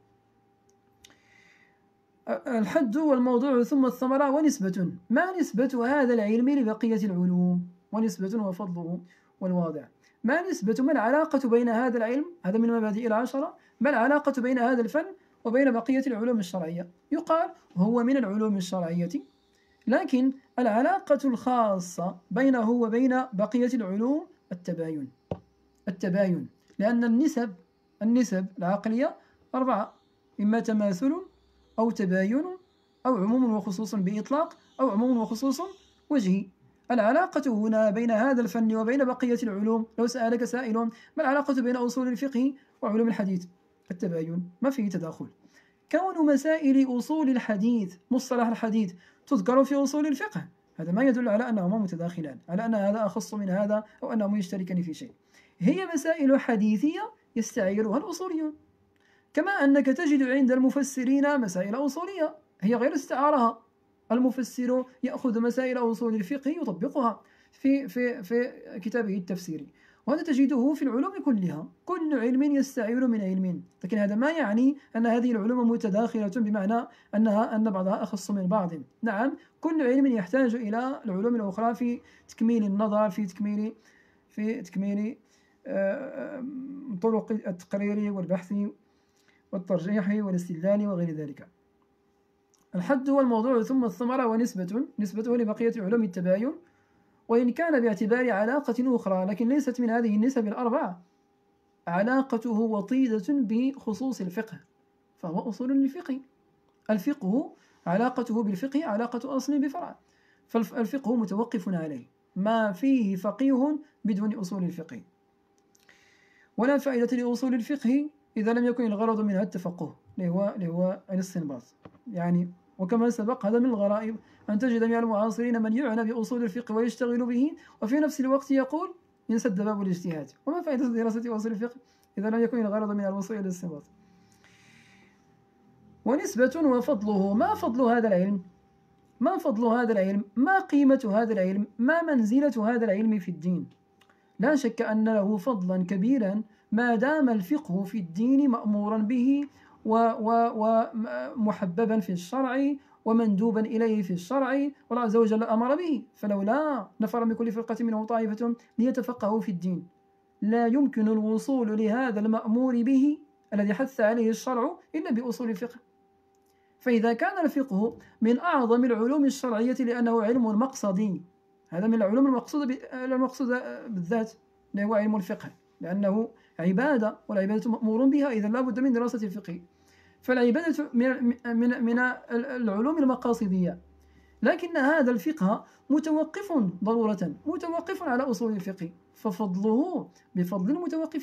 الحد والموضوع ثم الثمرة ونسبة. ما نسبة هذا العلم لبقية العلوم؟ ونسبة وفضله والواضع. ما العلاقة بين هذا العلم، هذا من المبادئ العشرة، ما العلاقة بين هذا الفن وبين بقية العلوم الشرعية؟ يقال هو من العلوم الشرعية، لكن العلاقة الخاصة بينه وبين بقية العلوم التباين، لأن النسب العقلية 4، إما تماثل أو تباين أو عموم وخصوص بإطلاق أو عموم وخصوص وجهي. العلاقة هنا بين هذا الفن وبين بقية العلوم، لو سألك سائل ما العلاقة بين أصول الفقه وعلوم الحديث؟ التباين، ما فيه تداخل. كون مسائل أصول الحديث، مصطلح الحديث، تذكر في أصول الفقه، هذا ما يدل على أنهما متداخلان، على أن هذا أخص من هذا أو أنهما يشتركان في شيء. هي مسائل حديثية يستعيرها الأصوليون، كما أنك تجد عند المفسرين مسائل أصولية هي غير استعارها. المفسر يأخذ مسائل أصول الفقه يطبقها في كتابه التفسيري، وهذا تجده في العلوم كلها، كل علم يستعير من علم، لكن هذا ما يعني أن هذه العلوم متداخلة بمعنى أن بعضها أخص من بعض. نعم، كل علم يحتاج إلى العلوم الأخرى في تكميل النظر، في تكميل طرق التقرير والبحث والترجيح والاستدلال وغير ذلك. الحد هو الموضوع ثم الثمرة ونسبته لبقية علوم التباين، وإن كان باعتبار علاقة أخرى لكن ليست من هذه النسب الأربعة، علاقته وطيدة بخصوص الفقه، فهو أصول للفقه. الفقه علاقته بالفقه علاقة أصل بفرع، فالفقه متوقف عليه، ما فيه فقيه بدون أصول الفقه. ولا فائدة لأصول الفقه إذا لم يكن الغرض منها التفقه اللي هو الاستنباط، يعني وكما سبق هذا من الغرائب أن تجد من المعاصرين من يعنى بأصول الفقه ويشتغل به وفي نفس الوقت يقول ينسد باب الاجتهاد. وما فائدة دراسة أصول الفقه إذا لم يكن الغرض من الوصول إلى الاستنباط؟ ونسبة وفضله. ما فضل هذا العلم؟ ما فضل هذا العلم؟ ما قيمة هذا العلم؟ ما منزلة هذا العلم في الدين؟ لا شك أن له فضلا كبيرا ما دام الفقه في الدين مأمورا به ومحببا في الشرع ومندوبا إليه في الشرع، والله عز وجل أمر به، فلولا نفر من كل فرقة منهم طائفة ليتفقهوا في الدين لا يمكن الوصول لهذا المأمور به الذي حث عليه الشرع إلا بأصول الفقه. فإذا كان الفقه من أعظم العلوم الشرعية لأنه علم مقصدي، هذا من العلوم المقصودة بالذات اللي هو علم الفقه، لأنه عبادة والعبادة مأمور بها، إذا لا بد من دراسة الفقه. فالعبادة من العلوم المقاصدية، لكن هذا الفقه متوقف ضرورة متوقف على أصول الفقه، ففضله بفضل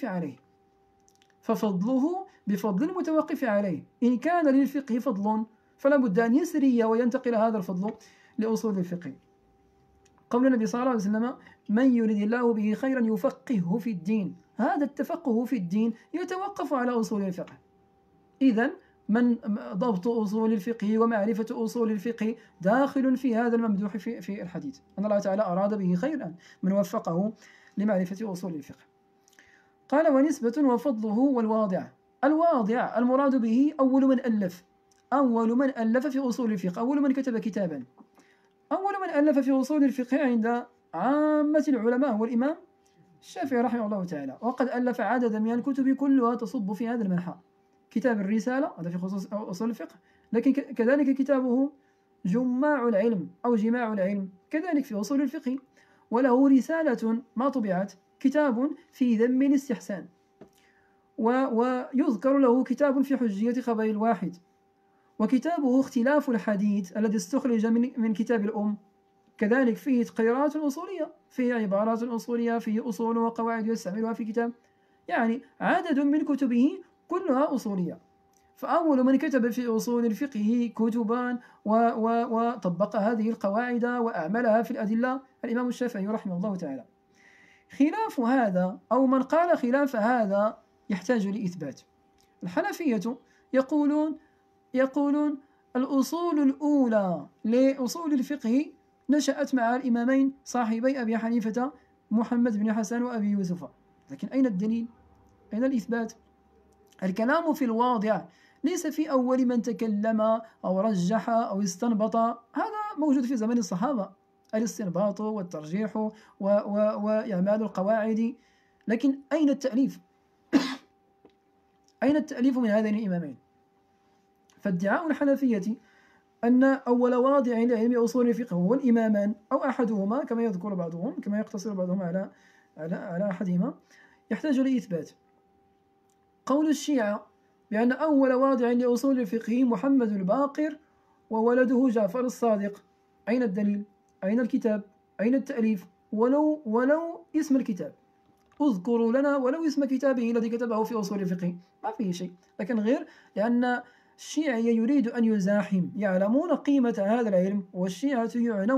المتوقف عليه. إن كان للفقه فضل فلا بد أن يسري وينتقل هذا الفضل لأصول الفقه. قول النبي صلى الله عليه وسلم: من يرد الله به خيرا يفقهه في الدين. هذا التفقه في الدين يتوقف على أصول الفقه. إذن من ضبط أصول الفقه ومعرفة أصول الفقه داخل في هذا الممدوح في الحديث، أن الله تعالى أراد به خيرا من وفقه لمعرفة أصول الفقه. قال: ونسبة وفضله والواضع. الواضع المراد به أول من ألف في أصول الفقه، أول من كتب كتابا. أول من ألف في أصول الفقه عند عامة العلماء هو الإمام الشافعي رحمه الله تعالى، وقد ألف عددا من الكتب كلها تصب في هذا المنحى. كتاب الرسالة هذا في خصوص أصول الفقه، لكن كذلك كتابه جماع العلم أو جماع العلم كذلك في أصول الفقه، وله رسالة ما طبعت كتاب في ذم الاستحسان، ويذكر له كتاب في حجية خبر الواحد، وكتابه اختلاف الحديث الذي استخرج من كتاب الأم كذلك فيه تقريرات أصولية، فيه عبارات أصولية، فيه أصول وقواعد يستعملها في كتاب، يعني عدد من كتبه كلها أصولية. فأول من كتب في أصول الفقه كتبا وطبق هذه القواعد وأعملها في الأدلة الإمام الشافعي رحمه الله تعالى. خلاف هذا أو من قال خلاف هذا يحتاج لإثبات. الحنفية يقولون الأصول الأولى لأصول الفقه نشأت مع الإمامين صاحبي أبي حنيفة محمد بن حسن وأبي يوسف، لكن أين الدليل؟ أين الإثبات؟ الكلام في الواضع ليس في أول من تكلم أو رجح أو استنبط، هذا موجود في زمن الصحابة، الاستنباط والترجيح وإعمال القواعد، لكن أين التأليف؟ أين التأليف من هذين الإمامين؟ فادعاء الحنفية أن أول واضع لعلم أصول الفقه هو الإمامان أو أحدهما كما يذكر بعضهم، كما يقتصر بعضهم على أحدهما، يحتاج لإثبات. قول الشيعة بأن أول واضع لأصول الفقه محمد الباقر وولده جعفر الصادق، أين الدليل؟ أين الكتاب؟ أين التأليف؟ ولو اسم الكتاب، اذكروا لنا ولو اسم كتابه الذي كتبه في أصول الفقه، ما فيه شيء، لكن غير لأن الشيعي يريد أن يزاحم، يعلمون قيمة هذا العلم، والشيعة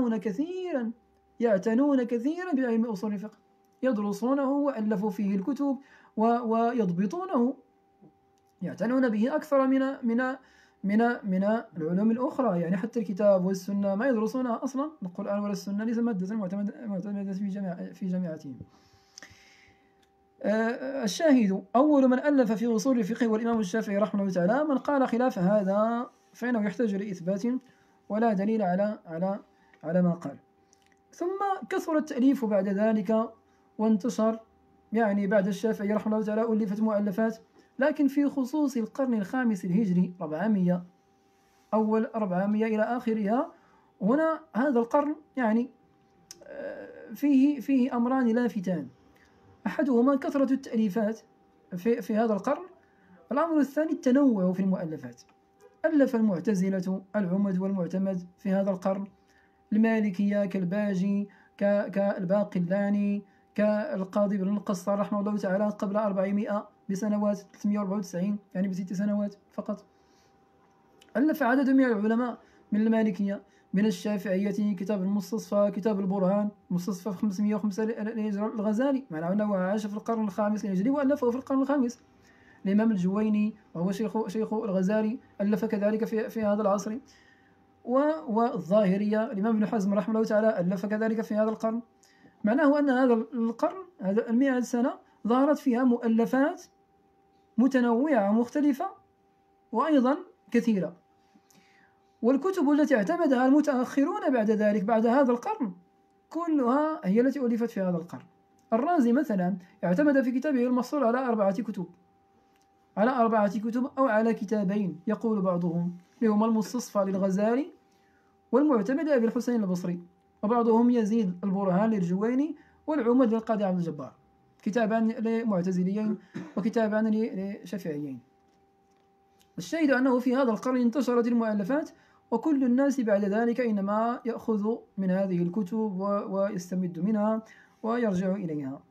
يعتنون كثيرا بعلم أصول الفقه، يدرسونه وألفوا فيه الكتب ويضبطونه، يعتنون به أكثر من العلوم الأخرى، يعني حتى الكتاب والسنة ما يدرسونها أصلا، القرآن ولا السنة ليس مادة معتمدة في جامعاتهم. الشاهد أول من ألف في أصول الفقه والإمام الشافعي رحمه الله تعالى، من قال خلاف هذا فإنه يحتاج لإثبات ولا دليل على ما قال. ثم كثر التأليف بعد ذلك وانتشر، يعني بعد الشافعي رحمه الله تعالى ألفت مؤلفات، لكن في خصوص القرن الخامس الهجري 400 أول 400 إلى آخرها، هنا هذا القرن يعني فيه أمران لافتان، أحدهما كثرة التأليفات في هذا القرن، الأمر الثاني التنوع في المؤلفات. ألف المعتزلة العمد والمعتمد في هذا القرن، المالكية كالباجي كالباقلاني كالقاضي بن القصار رحمه الله تعالى قبل 400 بسنوات، 394 يعني ب6 سنوات فقط. ألف عدد من العلماء من المالكية، من الشافعية كتاب المستصفى، كتاب البرهان، مستصفى في 505 للهجرة الغزالي، معناه أنه عاش في القرن الخامس الهجري وألفه في القرن الخامس. الإمام الجويني وهو شيخ الغزالي ألف كذلك في هذا العصر. والظاهرية الإمام ابن حزم رحمه الله تعالى ألف كذلك في هذا القرن. معناه أن هذا القرن، هذا 100 سنة، ظهرت فيها مؤلفات متنوعة مختلفة وأيضا كثيرة. والكتب التي اعتمدها المتأخرون بعد ذلك بعد هذا القرن كلها هي التي ألفت في هذا القرن. الرازي مثلا اعتمد في كتابه المحصول على 4 كتب، أو على كتابين يقول بعضهم، لهما المستصفى للغزالي والمعتمد لأبي الحسين البصري، وبعضهم يزيد البرهان للجويني والعمد للقاضي عبد الجبار، كتابان لمعتزليين وكتابان لشافعيين. الشاهد أنه في هذا القرن انتشرت المؤلفات، وكل الناس بعد ذلك إنما يأخذ من هذه الكتب ويستمد منها ويرجع إليها.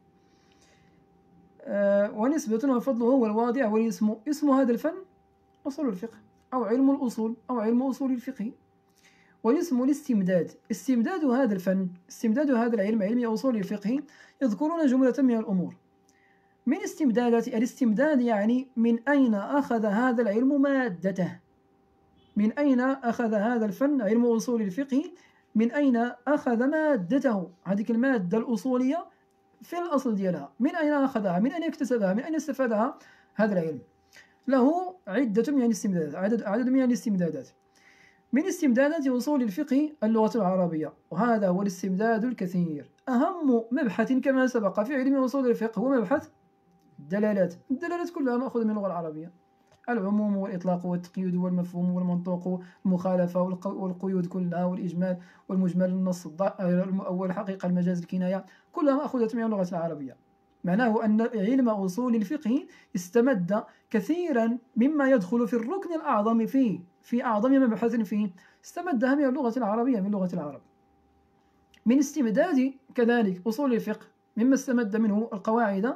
ونسبة وفضله هو الواضع والاسم. اسم هذا الفن أصول الفقه أو علم الأصول أو علم أصول الفقه، والاسم الاستمداد. استمداد هذا الفن، استمداد هذا العلم، علم أصول الفقه، يذكرون جملة من الأمور من استمدادات. الاستمداد يعني من أين أخذ هذا العلم مادته، من أين أخذ هذا الفن علم أصول الفقه، من أين أخذ مادته، هذه المادة الأصولية في الأصل ديالها، من أين أخذها، من أين اكتسبها، من أين استفادها هذا العلم. له عدة من الاستمدادات، عدد من الاستمدادات. من استمدادات أصول الفقه اللغة العربية، وهذا هو الاستمداد الكثير. أهم مبحث كما سبق في علم أصول الفقه هو مبحث الدلالات. الدلالات كلها مأخوذة من اللغة العربية. العموم والإطلاق والتقييد والمفهوم والمنطوق والمخالفة والقيود كلها والإجمال والمجمل النص المؤول الحقيقة المجاز الكناية كلها مأخوذة من اللغة العربية. معناه أن علم أصول الفقه استمد كثيرا مما يدخل في الركن الأعظم فيه، في أعظم مبحث فيه، استمدها من اللغة العربية، من لغة العرب. من استمداد كذلك أصول الفقه مما استمد منه القواعد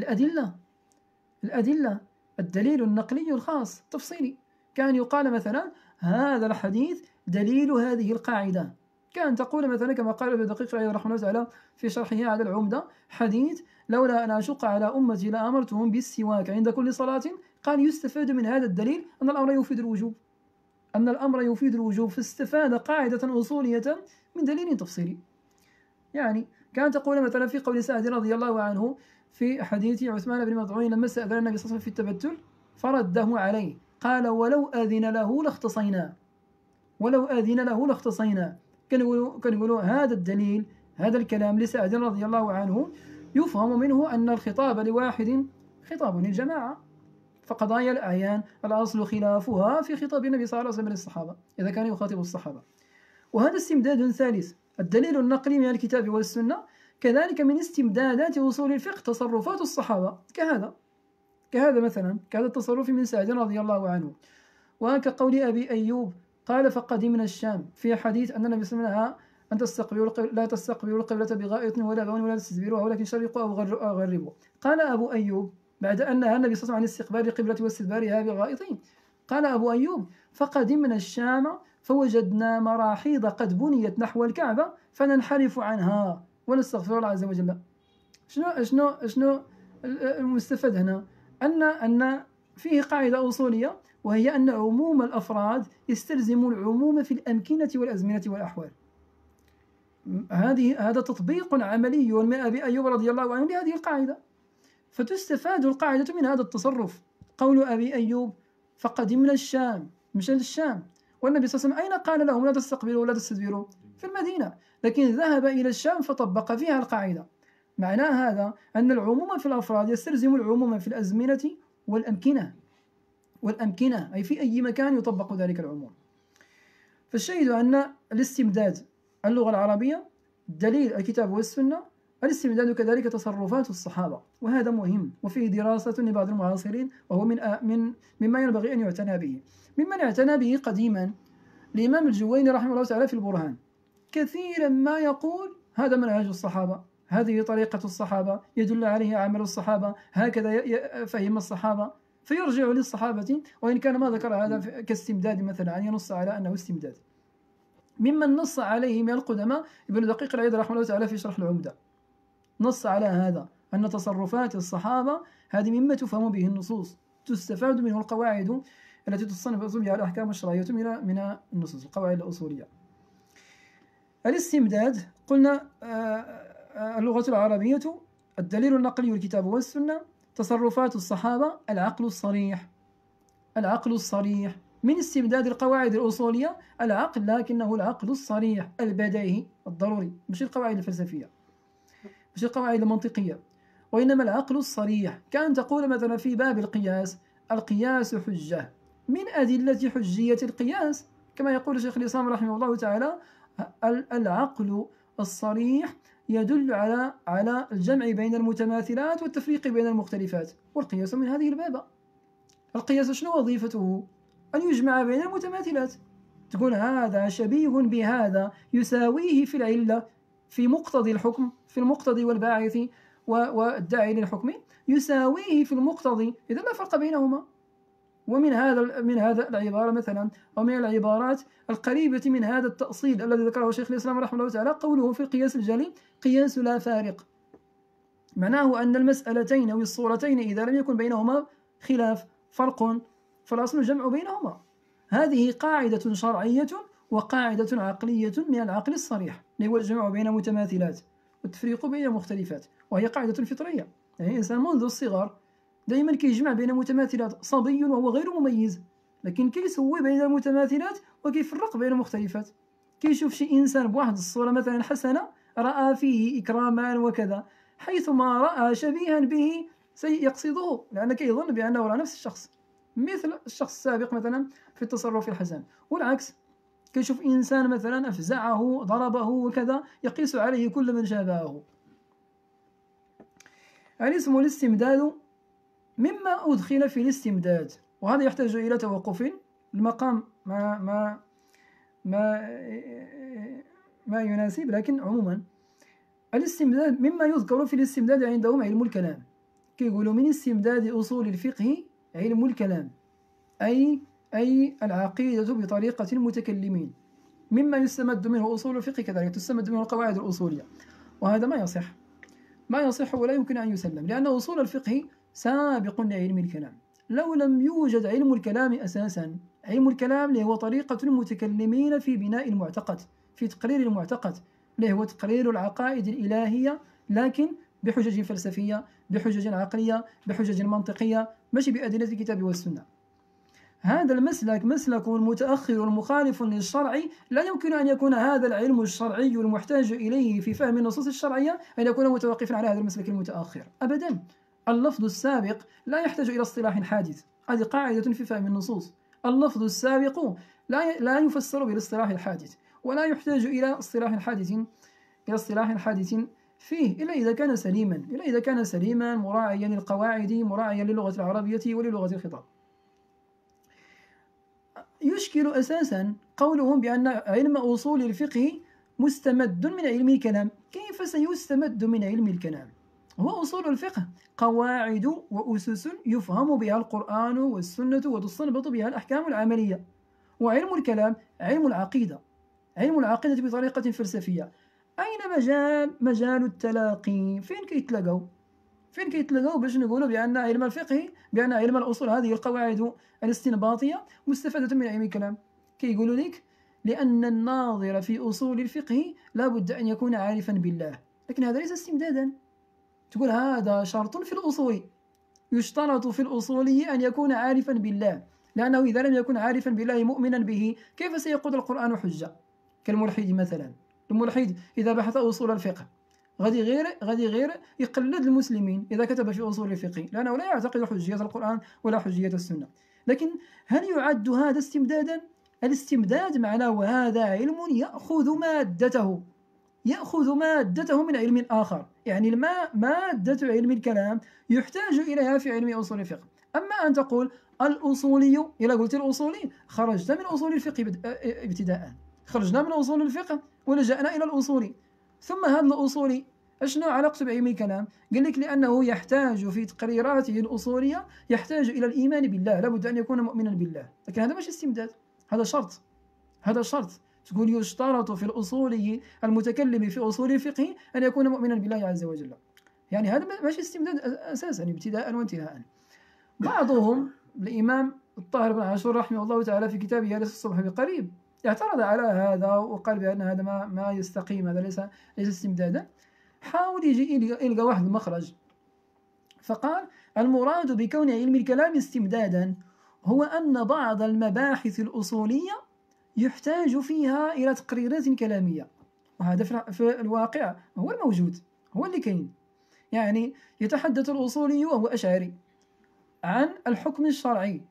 الأدلة، الدليل النقلي الخاص التفصيلي. كان يقال مثلا هذا الحديث دليل هذه القاعدة، كان تقول مثلا كما قال ابن دقيق العيد رحمه الله تعالى في شرحه على العمدة حديث لولا أن أشق على أمتي لأمرتهم بالسواك عند كل صلاة. قال يستفاد من هذا الدليل أن الأمر يفيد الوجوب، أن الأمر يفيد الوجوب، فاستفاد قاعدة أصولية من دليل تفصيلي. يعني كان تقول مثلا في قول سعد رضي الله عنه في حديث عثمان بن مظعون لما استأذن النبي صلى الله عليه وسلم في التبتل فرده عليه، قال ولو أذن له لاختصينا، ولو أذن له لاختصينا. كان يقولوا هذا الدليل، هذا الكلام لسعد رضي الله عنه يفهم منه أن الخطاب لواحد خطاب للجماعة، فقضايا الأعيان الأصل خلافها في خطاب النبي صلى الله عليه وسلم للصحابة إذا كان يخاطب الصحابة. وهذا استمداد ثالث، الدليل النقلي من الكتاب والسنة كذلك من استمدادات أصول الفقه تصرفات الصحابة، كهذا مثلا كهذا التصرف من سعد رضي الله عنه. وكقول أبي أيوب قال فقدمنا الشام في حديث أن النبي صلى الله عليه وسلم أن تستقبلوا لا تستقبلوا القبلة بغائط ولا بول ولا تستدبروها ولكن شرقوا أو غربوا. قال أبو أيوب بعد أن نهى النبي صلى الله عليه وسلم عن استقبال القبلة واستدبارها بغائطين، قال أبو أيوب فقدمنا الشام فوجدنا مراحيض قد بنيت نحو الكعبة فننحرف عنها ونستغفر الله عز وجل. شنو المستفاد هنا؟ أن فيه قاعدة أصولية، وهي أن عموم الأفراد يستلزم العموم في الأمكنة والأزمنة والأحوال. هذا تطبيق عملي من أبي أيوب رضي الله عنه لهذه القاعدة، فتستفاد القاعدة من هذا التصرف. قول أبي أيوب فقدمنا الشام، مشى للشام، والنبي صلى الله عليه وسلم أين قال لهم لا تستقبلوا ولا تستدبروا؟ في المدينة، لكن ذهب إلى الشام فطبق فيها القاعدة. معنى هذا أن العموم في الأفراد يستلزم العموم في الأزمنة والأمكنة، أي في أي مكان يطبق ذلك العموم. فالشاهد أن الاستمداد اللغة العربية، دليل الكتاب والسنة، الاستمداد كذلك تصرفات الصحابة، وهذا مهم وفيه دراسة لبعض المعاصرين، وهو مما ينبغي أن يعتنى به. ممن اعتنى به قديما الإمام الجويني رحمه الله تعالى في البرهان، كثيرا ما يقول هذا منهج الصحابة، هذه طريقة الصحابة، يدل عليه عمل الصحابة، هكذا فهم الصحابة، فيرجع للصحابة، وإن كان ما ذكر هذا كاستمداد مثلا أن ينص على أنه استمداد. ممن نص عليه من القدماء ابن دقيق العيد رحمه الله تعالى في شرح العمدة، نص على هذا أن تصرفات الصحابة هذه مما تفهم به النصوص، تستفاد منه القواعد التي تصنف بها الأحكام الشرعية من النصوص، القواعد الأصولية. الاستمداد قلنا اللغة العربية، الدليل النقلي والكتاب والسنة، تصرفات الصحابة، العقل الصريح من استمداد القواعد الأصولية، العقل لكنه العقل الصريح البديهي الضروري، مش القواعد الفلسفية، مش القواعد المنطقية، وإنما العقل الصريح. كان تقول مثلا في باب القياس حجة، من أدلة حجية القياس كما يقول شيخ الإسلام رحمه الله تعالى العقل الصريح يدل على الجمع بين المتماثلات والتفريق بين المختلفات، والقياس من هذه البابة. القياس شنو وظيفته؟ أن يجمع بين المتماثلات، تقول هذا شبيه بهذا يساويه في العلة، في مقتضي الحكم، في المقتضي والباعث والداعي للحكم، يساويه في المقتضي، إذا لا فرق بينهما. ومن هذا العبارة مثلا، أو من العبارات القريبة من هذا التأصيل الذي ذكره شيخ الإسلام رحمه الله تعالى قوله في القياس الجلي قياس لا فارق، معناه أن المسألتين أو الصورتين إذا لم يكن بينهما خلاف فرق فالأصل الجمع بينهما. هذه قاعدة شرعية وقاعدة عقلية من العقل الصريح، هو الجمع بين متماثلات والتفريق بين مختلفات، وهي قاعدة فطرية. يعني الإنسان منذ الصغر دائما كيجمع بين متماثلات، صبي وهو غير مميز، لكن كيسوي بين المتماثلات وكيفرق بين المختلفات. كيشوف شي إنسان بواحد الصورة مثلا حسنة رأى فيه إكراما وكذا، حيثما رأى شبيها به سيقصده، لأن كيظن بأنه رأى نفس الشخص. مثل الشخص السابق مثلا في التصرف الحسن، والعكس كيشوف إنسان مثلا أفزعه ضربه وكذا يقيس عليه كل من شابهه. الاسم الاستمداد مما أدخل في الاستمداد، وهذا يحتاج إلى توقف المقام ما يناسب، لكن عموما الاستمداد مما يذكر في الاستمداد عندهم علم الكلام، كيقولوا من استمداد أصول الفقه علم الكلام، أي العقيدة بطريقة المتكلمين، مما يستمد منه أصول الفقه كذلك تستمد منه القواعد الأصولية، وهذا ما يصح ولا يمكن أن يسلم، لأن أصول الفقه سابق لعلم الكلام. لو لم يوجد علم الكلام أساسا، علم الكلام اللي هو طريقة المتكلمين في بناء المعتقد، في تقرير المعتقد، اللي هو تقرير العقائد الإلهية، لكن بحجج فلسفية، بحجج عقلية، بحجج منطقية، ماشي بأدلة الكتاب والسنة. هذا المسلك مسلك متأخر ومخالف للشرع، لا يمكن أن يكون هذا العلم الشرعي المحتاج إليه في فهم النصوص الشرعية أن يكون متوقفا على هذا المسلك المتأخر أبدا. اللفظ السابق لا يحتاج إلى اصطلاح حادث، هذه قاعدة في فهم النصوص. اللفظ السابق لا يفسر بالاصطلاح الحادث، ولا يحتاج إلى اصطلاح حادث فيه إلا إذا كان سليما مراعيا للقواعد، مراعيا للغة العربية وللغة الخطاب. يشكل أساسا قولهم بأن علم أصول الفقه مستمد من علم الكلام. كيف سيستمد من علم الكلام؟ هو أصول الفقه قواعد وأسس يفهم بها القرآن والسنة وتستنبط بها الأحكام العملية، وعلم الكلام علم العقيدة بطريقة فلسفية. أين مجال التلاقي؟ فين كيتلقوا باش نقولوا بأن علم الفقه، بأن علم الأصول هذه القواعد الاستنباطية مستفادة من علم الكلام؟ كيقولوا لك لأن الناظر في أصول الفقه لا بد أن يكون عارفا بالله، لكن هذا ليس استمدادا. تقول هذا شرط في الأصول، يشترط في الأصول أن يكون عارفا بالله، لأنه إذا لم يكن عارفا بالله مؤمنا به كيف سيقود القرآن حجة؟ كالملحد مثلا، الملحد إذا بحث أصول الفقه غادي غير يقلد المسلمين إذا كتب في أصول الفقه، لأنه لا يعتقد حجية القرآن ولا حجية السنة. لكن هل يعد هذا استمدادا؟ الاستمداد معناه وهذا علم يأخذ مادته من علم آخر، يعني مادة علم الكلام يحتاج إليها في علم أصول الفقه. أما أن تقول الأصولي، إذا قلت الأصولي خرجت من أصول الفقه ابتداء، خرجنا من أصول الفقه ولجأنا إلى الأصولي. ثم هذا الأصولي أشنو علاقته بعلم الكلام؟ قال لك لأنه يحتاج في تقريراته الأصولية يحتاج إلى الإيمان بالله، لابد أن يكون مؤمنا بالله. لكن هذا ماشي استمداد، هذا شرط. تقول يشترط في الأصولي المتكلم في أصول الفقه أن يكون مؤمنا بالله عز وجل، يعني هذا ماشي استمداد أساسا ابتداء وانتهاء. بعضهم الإمام الطاهر بن عاشور رحمه الله تعالى في كتابه ليس الصبح بقريب اعترض على هذا وقال بأن هذا ما يستقيم، هذا ليس استمدادا. حاول يلقى واحد المخرج، فقال المراد بكون علم الكلام استمدادا هو أن بعض المباحث الأصولية يحتاج فيها إلى تقريرات كلامية، وهذا في الواقع هو الموجود، هو اللي كاين. يعني يتحدث الأصولي وهو أشعري عن الحكم الشرعي.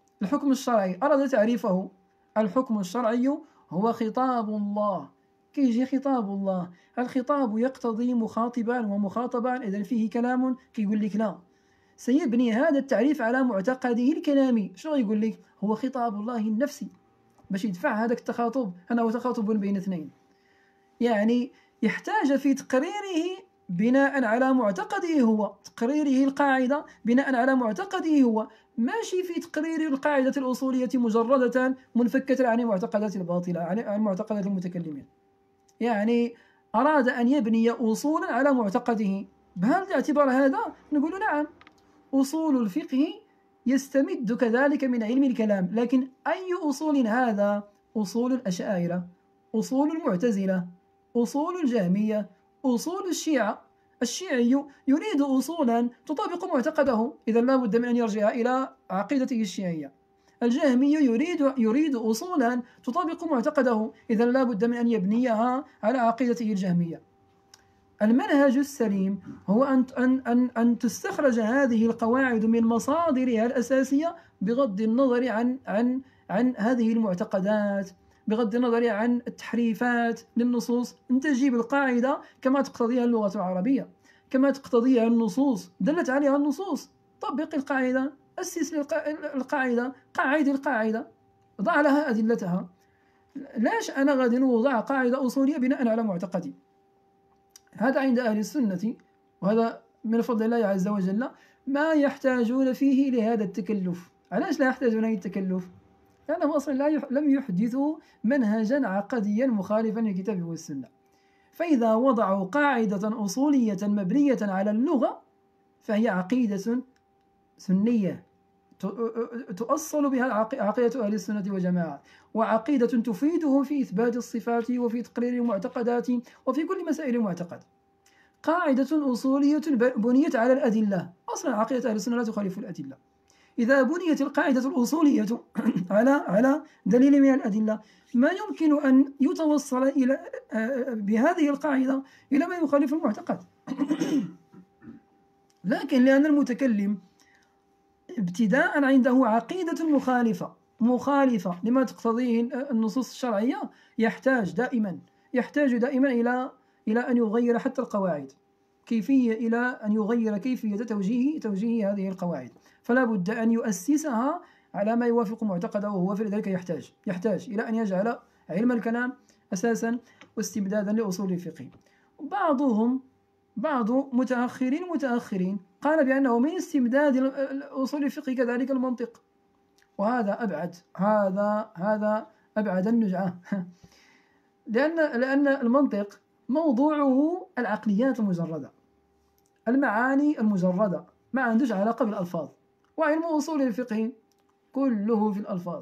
أراد تعريفه. الحكم الشرعي هو خطاب الله. كيجي خطاب الله، الخطاب يقتضي مخاطبا ومخاطبا، إذا فيه كلام. كيقول لك لا، سيبني هذا التعريف على معتقده الكلامي. شو يقول لك؟ هو خطاب الله النفسي، باش يدفع هذاك التخاطب أنه تخاطب بين اثنين. يعني يحتاج في تقريره بناء على معتقده هو، تقريره القاعدة بناء على معتقده هو، ماشي في تقرير القاعدة الأصولية مجردة منفكة عن المعتقدات الباطلة، عن معتقدات المتكلمين. يعني أراد أن يبني أصولا على معتقده. بهذا الاعتبار هذا نقول نعم، أصول الفقه يستمد كذلك من علم الكلام. لكن أي أصول هذا؟ أصول الأشاعرة، أصول المعتزلة، أصول الجهمية، أصول الشيعة. الشيعي يريد أصولا تطابق معتقده، إذا لا بد من أن يرجع إلى عقيدته الشيعية. الجهمي يريد أصولا تطابق معتقده، إذا لا بد من أن يبنيها على عقيدته الجهمية. المنهج السليم هو أن تستخرج هذه القواعد من مصادرها الأساسية بغض النظر عن هذه المعتقدات، بغض النظر عن التحريفات للنصوص. أنت تجيب القاعدة كما تقتضيها اللغة العربية، كما تقتضيها النصوص، دلت عليها النصوص، طبق القاعدة، أسس القاعدة، قاعد القاعدة، ضع لها أدلتها. لاش أنا غادي نوضع قاعدة أصولية بناء على معتقدي؟ هذا عند أهل السنة، وهذا من فضل الله عز وجل، ما يحتاجون فيه لهذا التكلف. علاش لا يحتاجون إلى التكلف؟ لأنهم أصلا لم يحدثوا منهجا عقديا مخالفا للكتاب والسنة. فإذا وضعوا قاعدة أصولية مبنية على اللغة فهي عقيدة سنية تؤصل بها عقيدة أهل السنة والجماعة، وعقيدة تفيده في إثبات الصفات وفي تقرير المعتقدات وفي كل مسائل المعتقد. قاعدة أصولية بنيت على الأدلة، أصلا عقيدة أهل السنة لا تخالف الأدلة. إذا بنيت القاعدة الأصولية على دليل من الأدلة، ما يمكن أن يتوصل إلى بهذه القاعدة إلى ما يخالف المعتقد. لكن لأن المتكلم ابتداء عنده عقيدة مخالفة لما تقتضيه النصوص الشرعية، يحتاج دائما إلى أن يغير حتى القواعد، إلى أن يغير كيفية توجيه هذه القواعد. فلا بد أن يؤسسها على ما يوافق معتقده، وهو في ذلك يحتاج إلى أن يجعل علم الكلام أساسا واستمدادا لأصول الفقه. بعض متأخرين قال بأنه من استمداد أصول الفقه كذلك المنطق، وهذا أبعد النجعة. لأن المنطق موضوعه العقليات المجردة، المعاني المجردة، ما عندوش علاقة بالألفاظ. وعلم أصول الفقه كله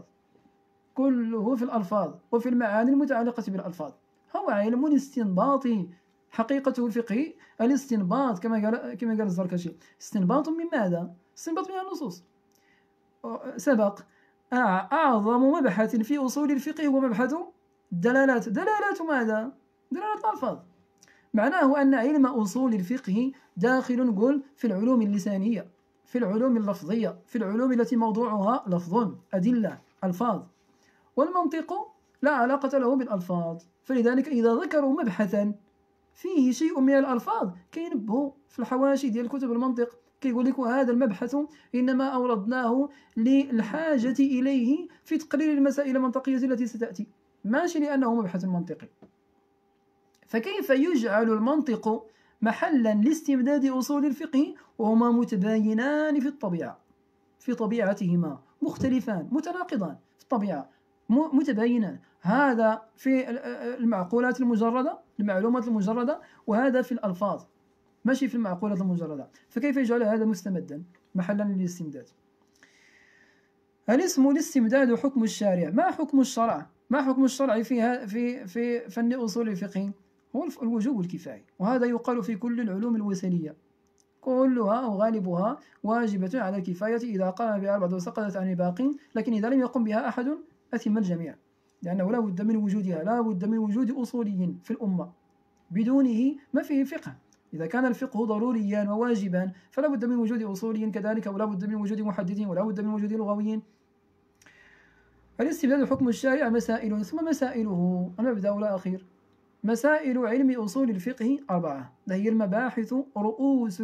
في الألفاظ وفي المعاني المتعلقة بالألفاظ. هو علم استنباطي، حقيقته الفقهي الاستنباط، كما قال الزركشي. استنباط من ماذا؟ استنباط من النصوص. سبق أعظم مبحث في أصول الفقه هو مبحث الدلالات. دلالات ماذا؟ دلالات الألفاظ. معناه أن علم أصول الفقه داخل نقول في العلوم اللسانية، في العلوم اللفظية، في العلوم التي موضوعها لفظ، أدلة، ألفاظ. والمنطق لا علاقة له بالألفاظ، فلذلك إذا ذكروا مبحثا فيه شيء من الألفاظ كينبهوا في الحواشي ديال كتب المنطق، كيقول لك هذا المبحث إنما أوردناه للحاجة إليه في تقرير المسائل المنطقية التي ستأتي، ماشي لأنه مبحث منطقي. فكيف يجعل المنطق محلا لاستمداد أصول الفقه وهما متباينان في الطبيعة، في طبيعتهما مختلفان متناقضان في الطبيعة، متباينان. هذا في المعقولات المجردة، المعلومات المجردة، وهذا في الألفاظ، ماشي في المعقولات المجردة. فكيف يجعل هذا مستمدا محلا للاستمداد؟ الاسم الاستمداد حكم الشارع. ما حكم الشرع؟ ما حكم الشرع في فن أصول الفقه؟ هو الوجوب الكفاية، وهذا يقال في كل العلوم الوثنية، كلها أو غالبها واجبة على الكفاية، إذا قام بها البعض وسقطت عن الباقين، لكن إذا لم يقم بها أحد أثم الجميع، لأنه لا بد من وجودها، لا بد من وجود أصولي في الأمة، بدونه ما فيه فقه. إذا كان الفقه ضروريا وواجبا فلا بد من وجود أصولي كذلك، ولا بد من وجود محدثين، ولا بد من وجود لغويين. الاستبداد حكم الشارع مسائل، ثم مسائله، المبدأ الأخير. مسائل علم أصول الفقه 4، هي المباحث، رؤوس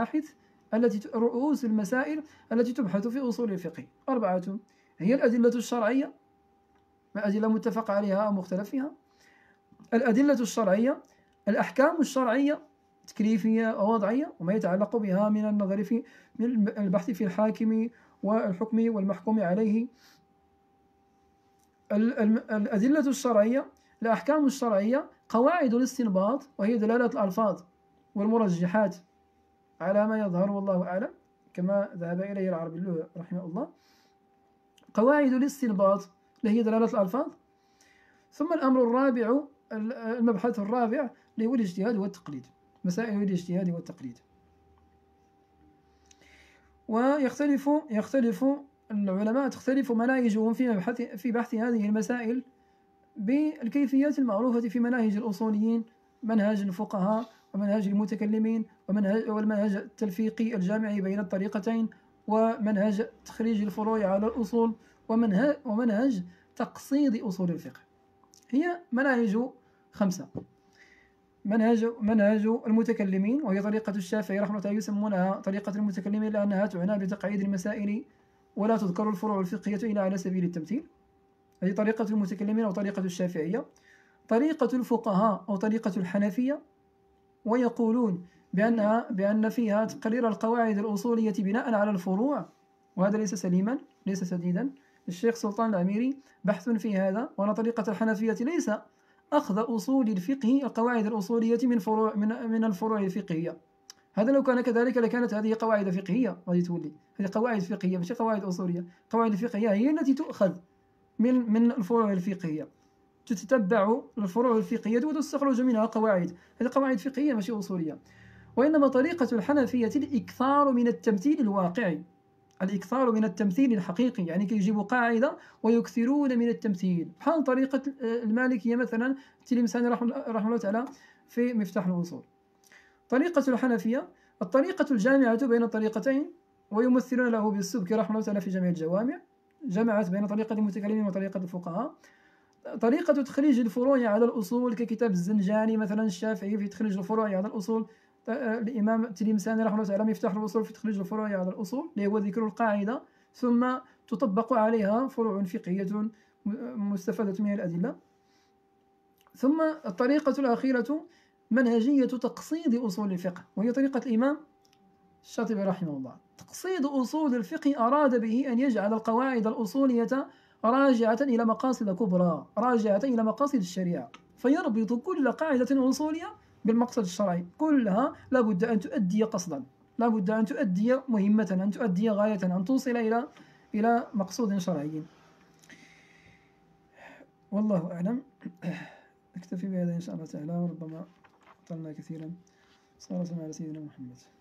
المسائل التي تبحث في أصول الفقه 4. هي الأدلة الشرعية، الأدلة متفق عليها أو مختلف فيها، الأدلة الشرعية، الأحكام الشرعية تكليفية أو وضعية وما يتعلق بها من النظر في من البحث في الحاكم والحكم والمحكوم عليه، الأدلة الشرعية، الأحكام الشرعية، قواعد الاستنباط وهي دلالة الألفاظ والمرجحات على ما يظهر والله أعلم كما ذهب إليه العربي اللغة رحمه الله، قواعد الاستنباط اللي هي دلالة الألفاظ. ثم الأمر الرابع، المبحث الرابع اللي هو الاجتهاد والتقليد، مسائل الاجتهاد والتقليد. ويختلف العلماء، تختلف مناهجهم في بحث هذه المسائل بالكيفيات المعروفة في مناهج الأصوليين، منهج الفقهاء ومنهج المتكلمين والمنهج التلفيقي الجامع بين الطريقتين، ومنهج تخريج الفروع على الأصول، ومنهج تقصيد أصول الفقه. هي مناهج 5. منهج المتكلمين، وهي طريقة الشافعي رحمه الله يسمونها طريقة المتكلمين لأنها تعنى بتقعيد المسائل ولا تذكر الفروع الفقهية إلا على سبيل التمثيل. هذه طريقة المتكلمين أو طريقة الشافعية. طريقة الفقهاء أو طريقة الحنفية، ويقولون بأن فيها تقرير القواعد الأصولية بناء على الفروع، وهذا ليس سليما، ليس سديدا. الشيخ سلطان العميري بحث في هذا، وأن طريقة الحنفية ليس أخذ أصول الفقه القواعد الأصولية من الفروع الفقهية. هذا لو كان كذلك لكانت هذه قواعد فقهية غادي تولي، هذه قواعد فقهية ماشي قواعد أصولية. القواعد الفقهية هي التي تؤخذ من الفروع الفقهية، تتتبع الفروع الفقهية وتستخرج منها قواعد. هذه قواعد فقهية ماشي أصولية. وإنما طريقة الحنفية الإكثار من التمثيل الواقعي، الإكثار من التمثيل الحقيقي، يعني كيجيبوا قاعدة ويكثرون من التمثيل، بحال طريقة المالكية مثلا التلمساني رحمه الله تعالى في مفتاح الوصول. طريقة الحنفية الطريقة الجامعة بين الطريقتين، ويمثلون له بالسبكي رحمه الله تعالى في جميع الجوامع، جمعت بين طريقة المتكلمين وطريقة الفقهاء. طريقة تخريج الفروع على الأصول ككتاب الزنجاني مثلا الشافعي في تخريج الفروع على الأصول، الإمام التلمساني رحمه الله تعالى مفتاح الوصول في تخريج الفروع على الأصول، اللي هو ذكر القاعدة ثم تطبق عليها فروع فقهية مستفادة من الأدلة. ثم الطريقة الأخيرة منهجية تقصيد أصول الفقه، وهي طريقة الإمام الشاطبي رحمه الله. تقصيد أصول الفقه أراد به أن يجعل القواعد الأصولية راجعة إلى مقاصد كبرى، راجعة إلى مقاصد الشريعة، فيربط كل قاعدة أصولية بالمقصد الشرعي. كلها لابد أن تؤدي قصدا، لابد أن تؤدي مهمة، أن تؤدي غاية، أن توصل إلى مقصود شرعي. والله أعلم. نكتفي بهذا إن شاء الله تعالى، وربما طلنا كثيرا. صلى الله على سيدنا محمد.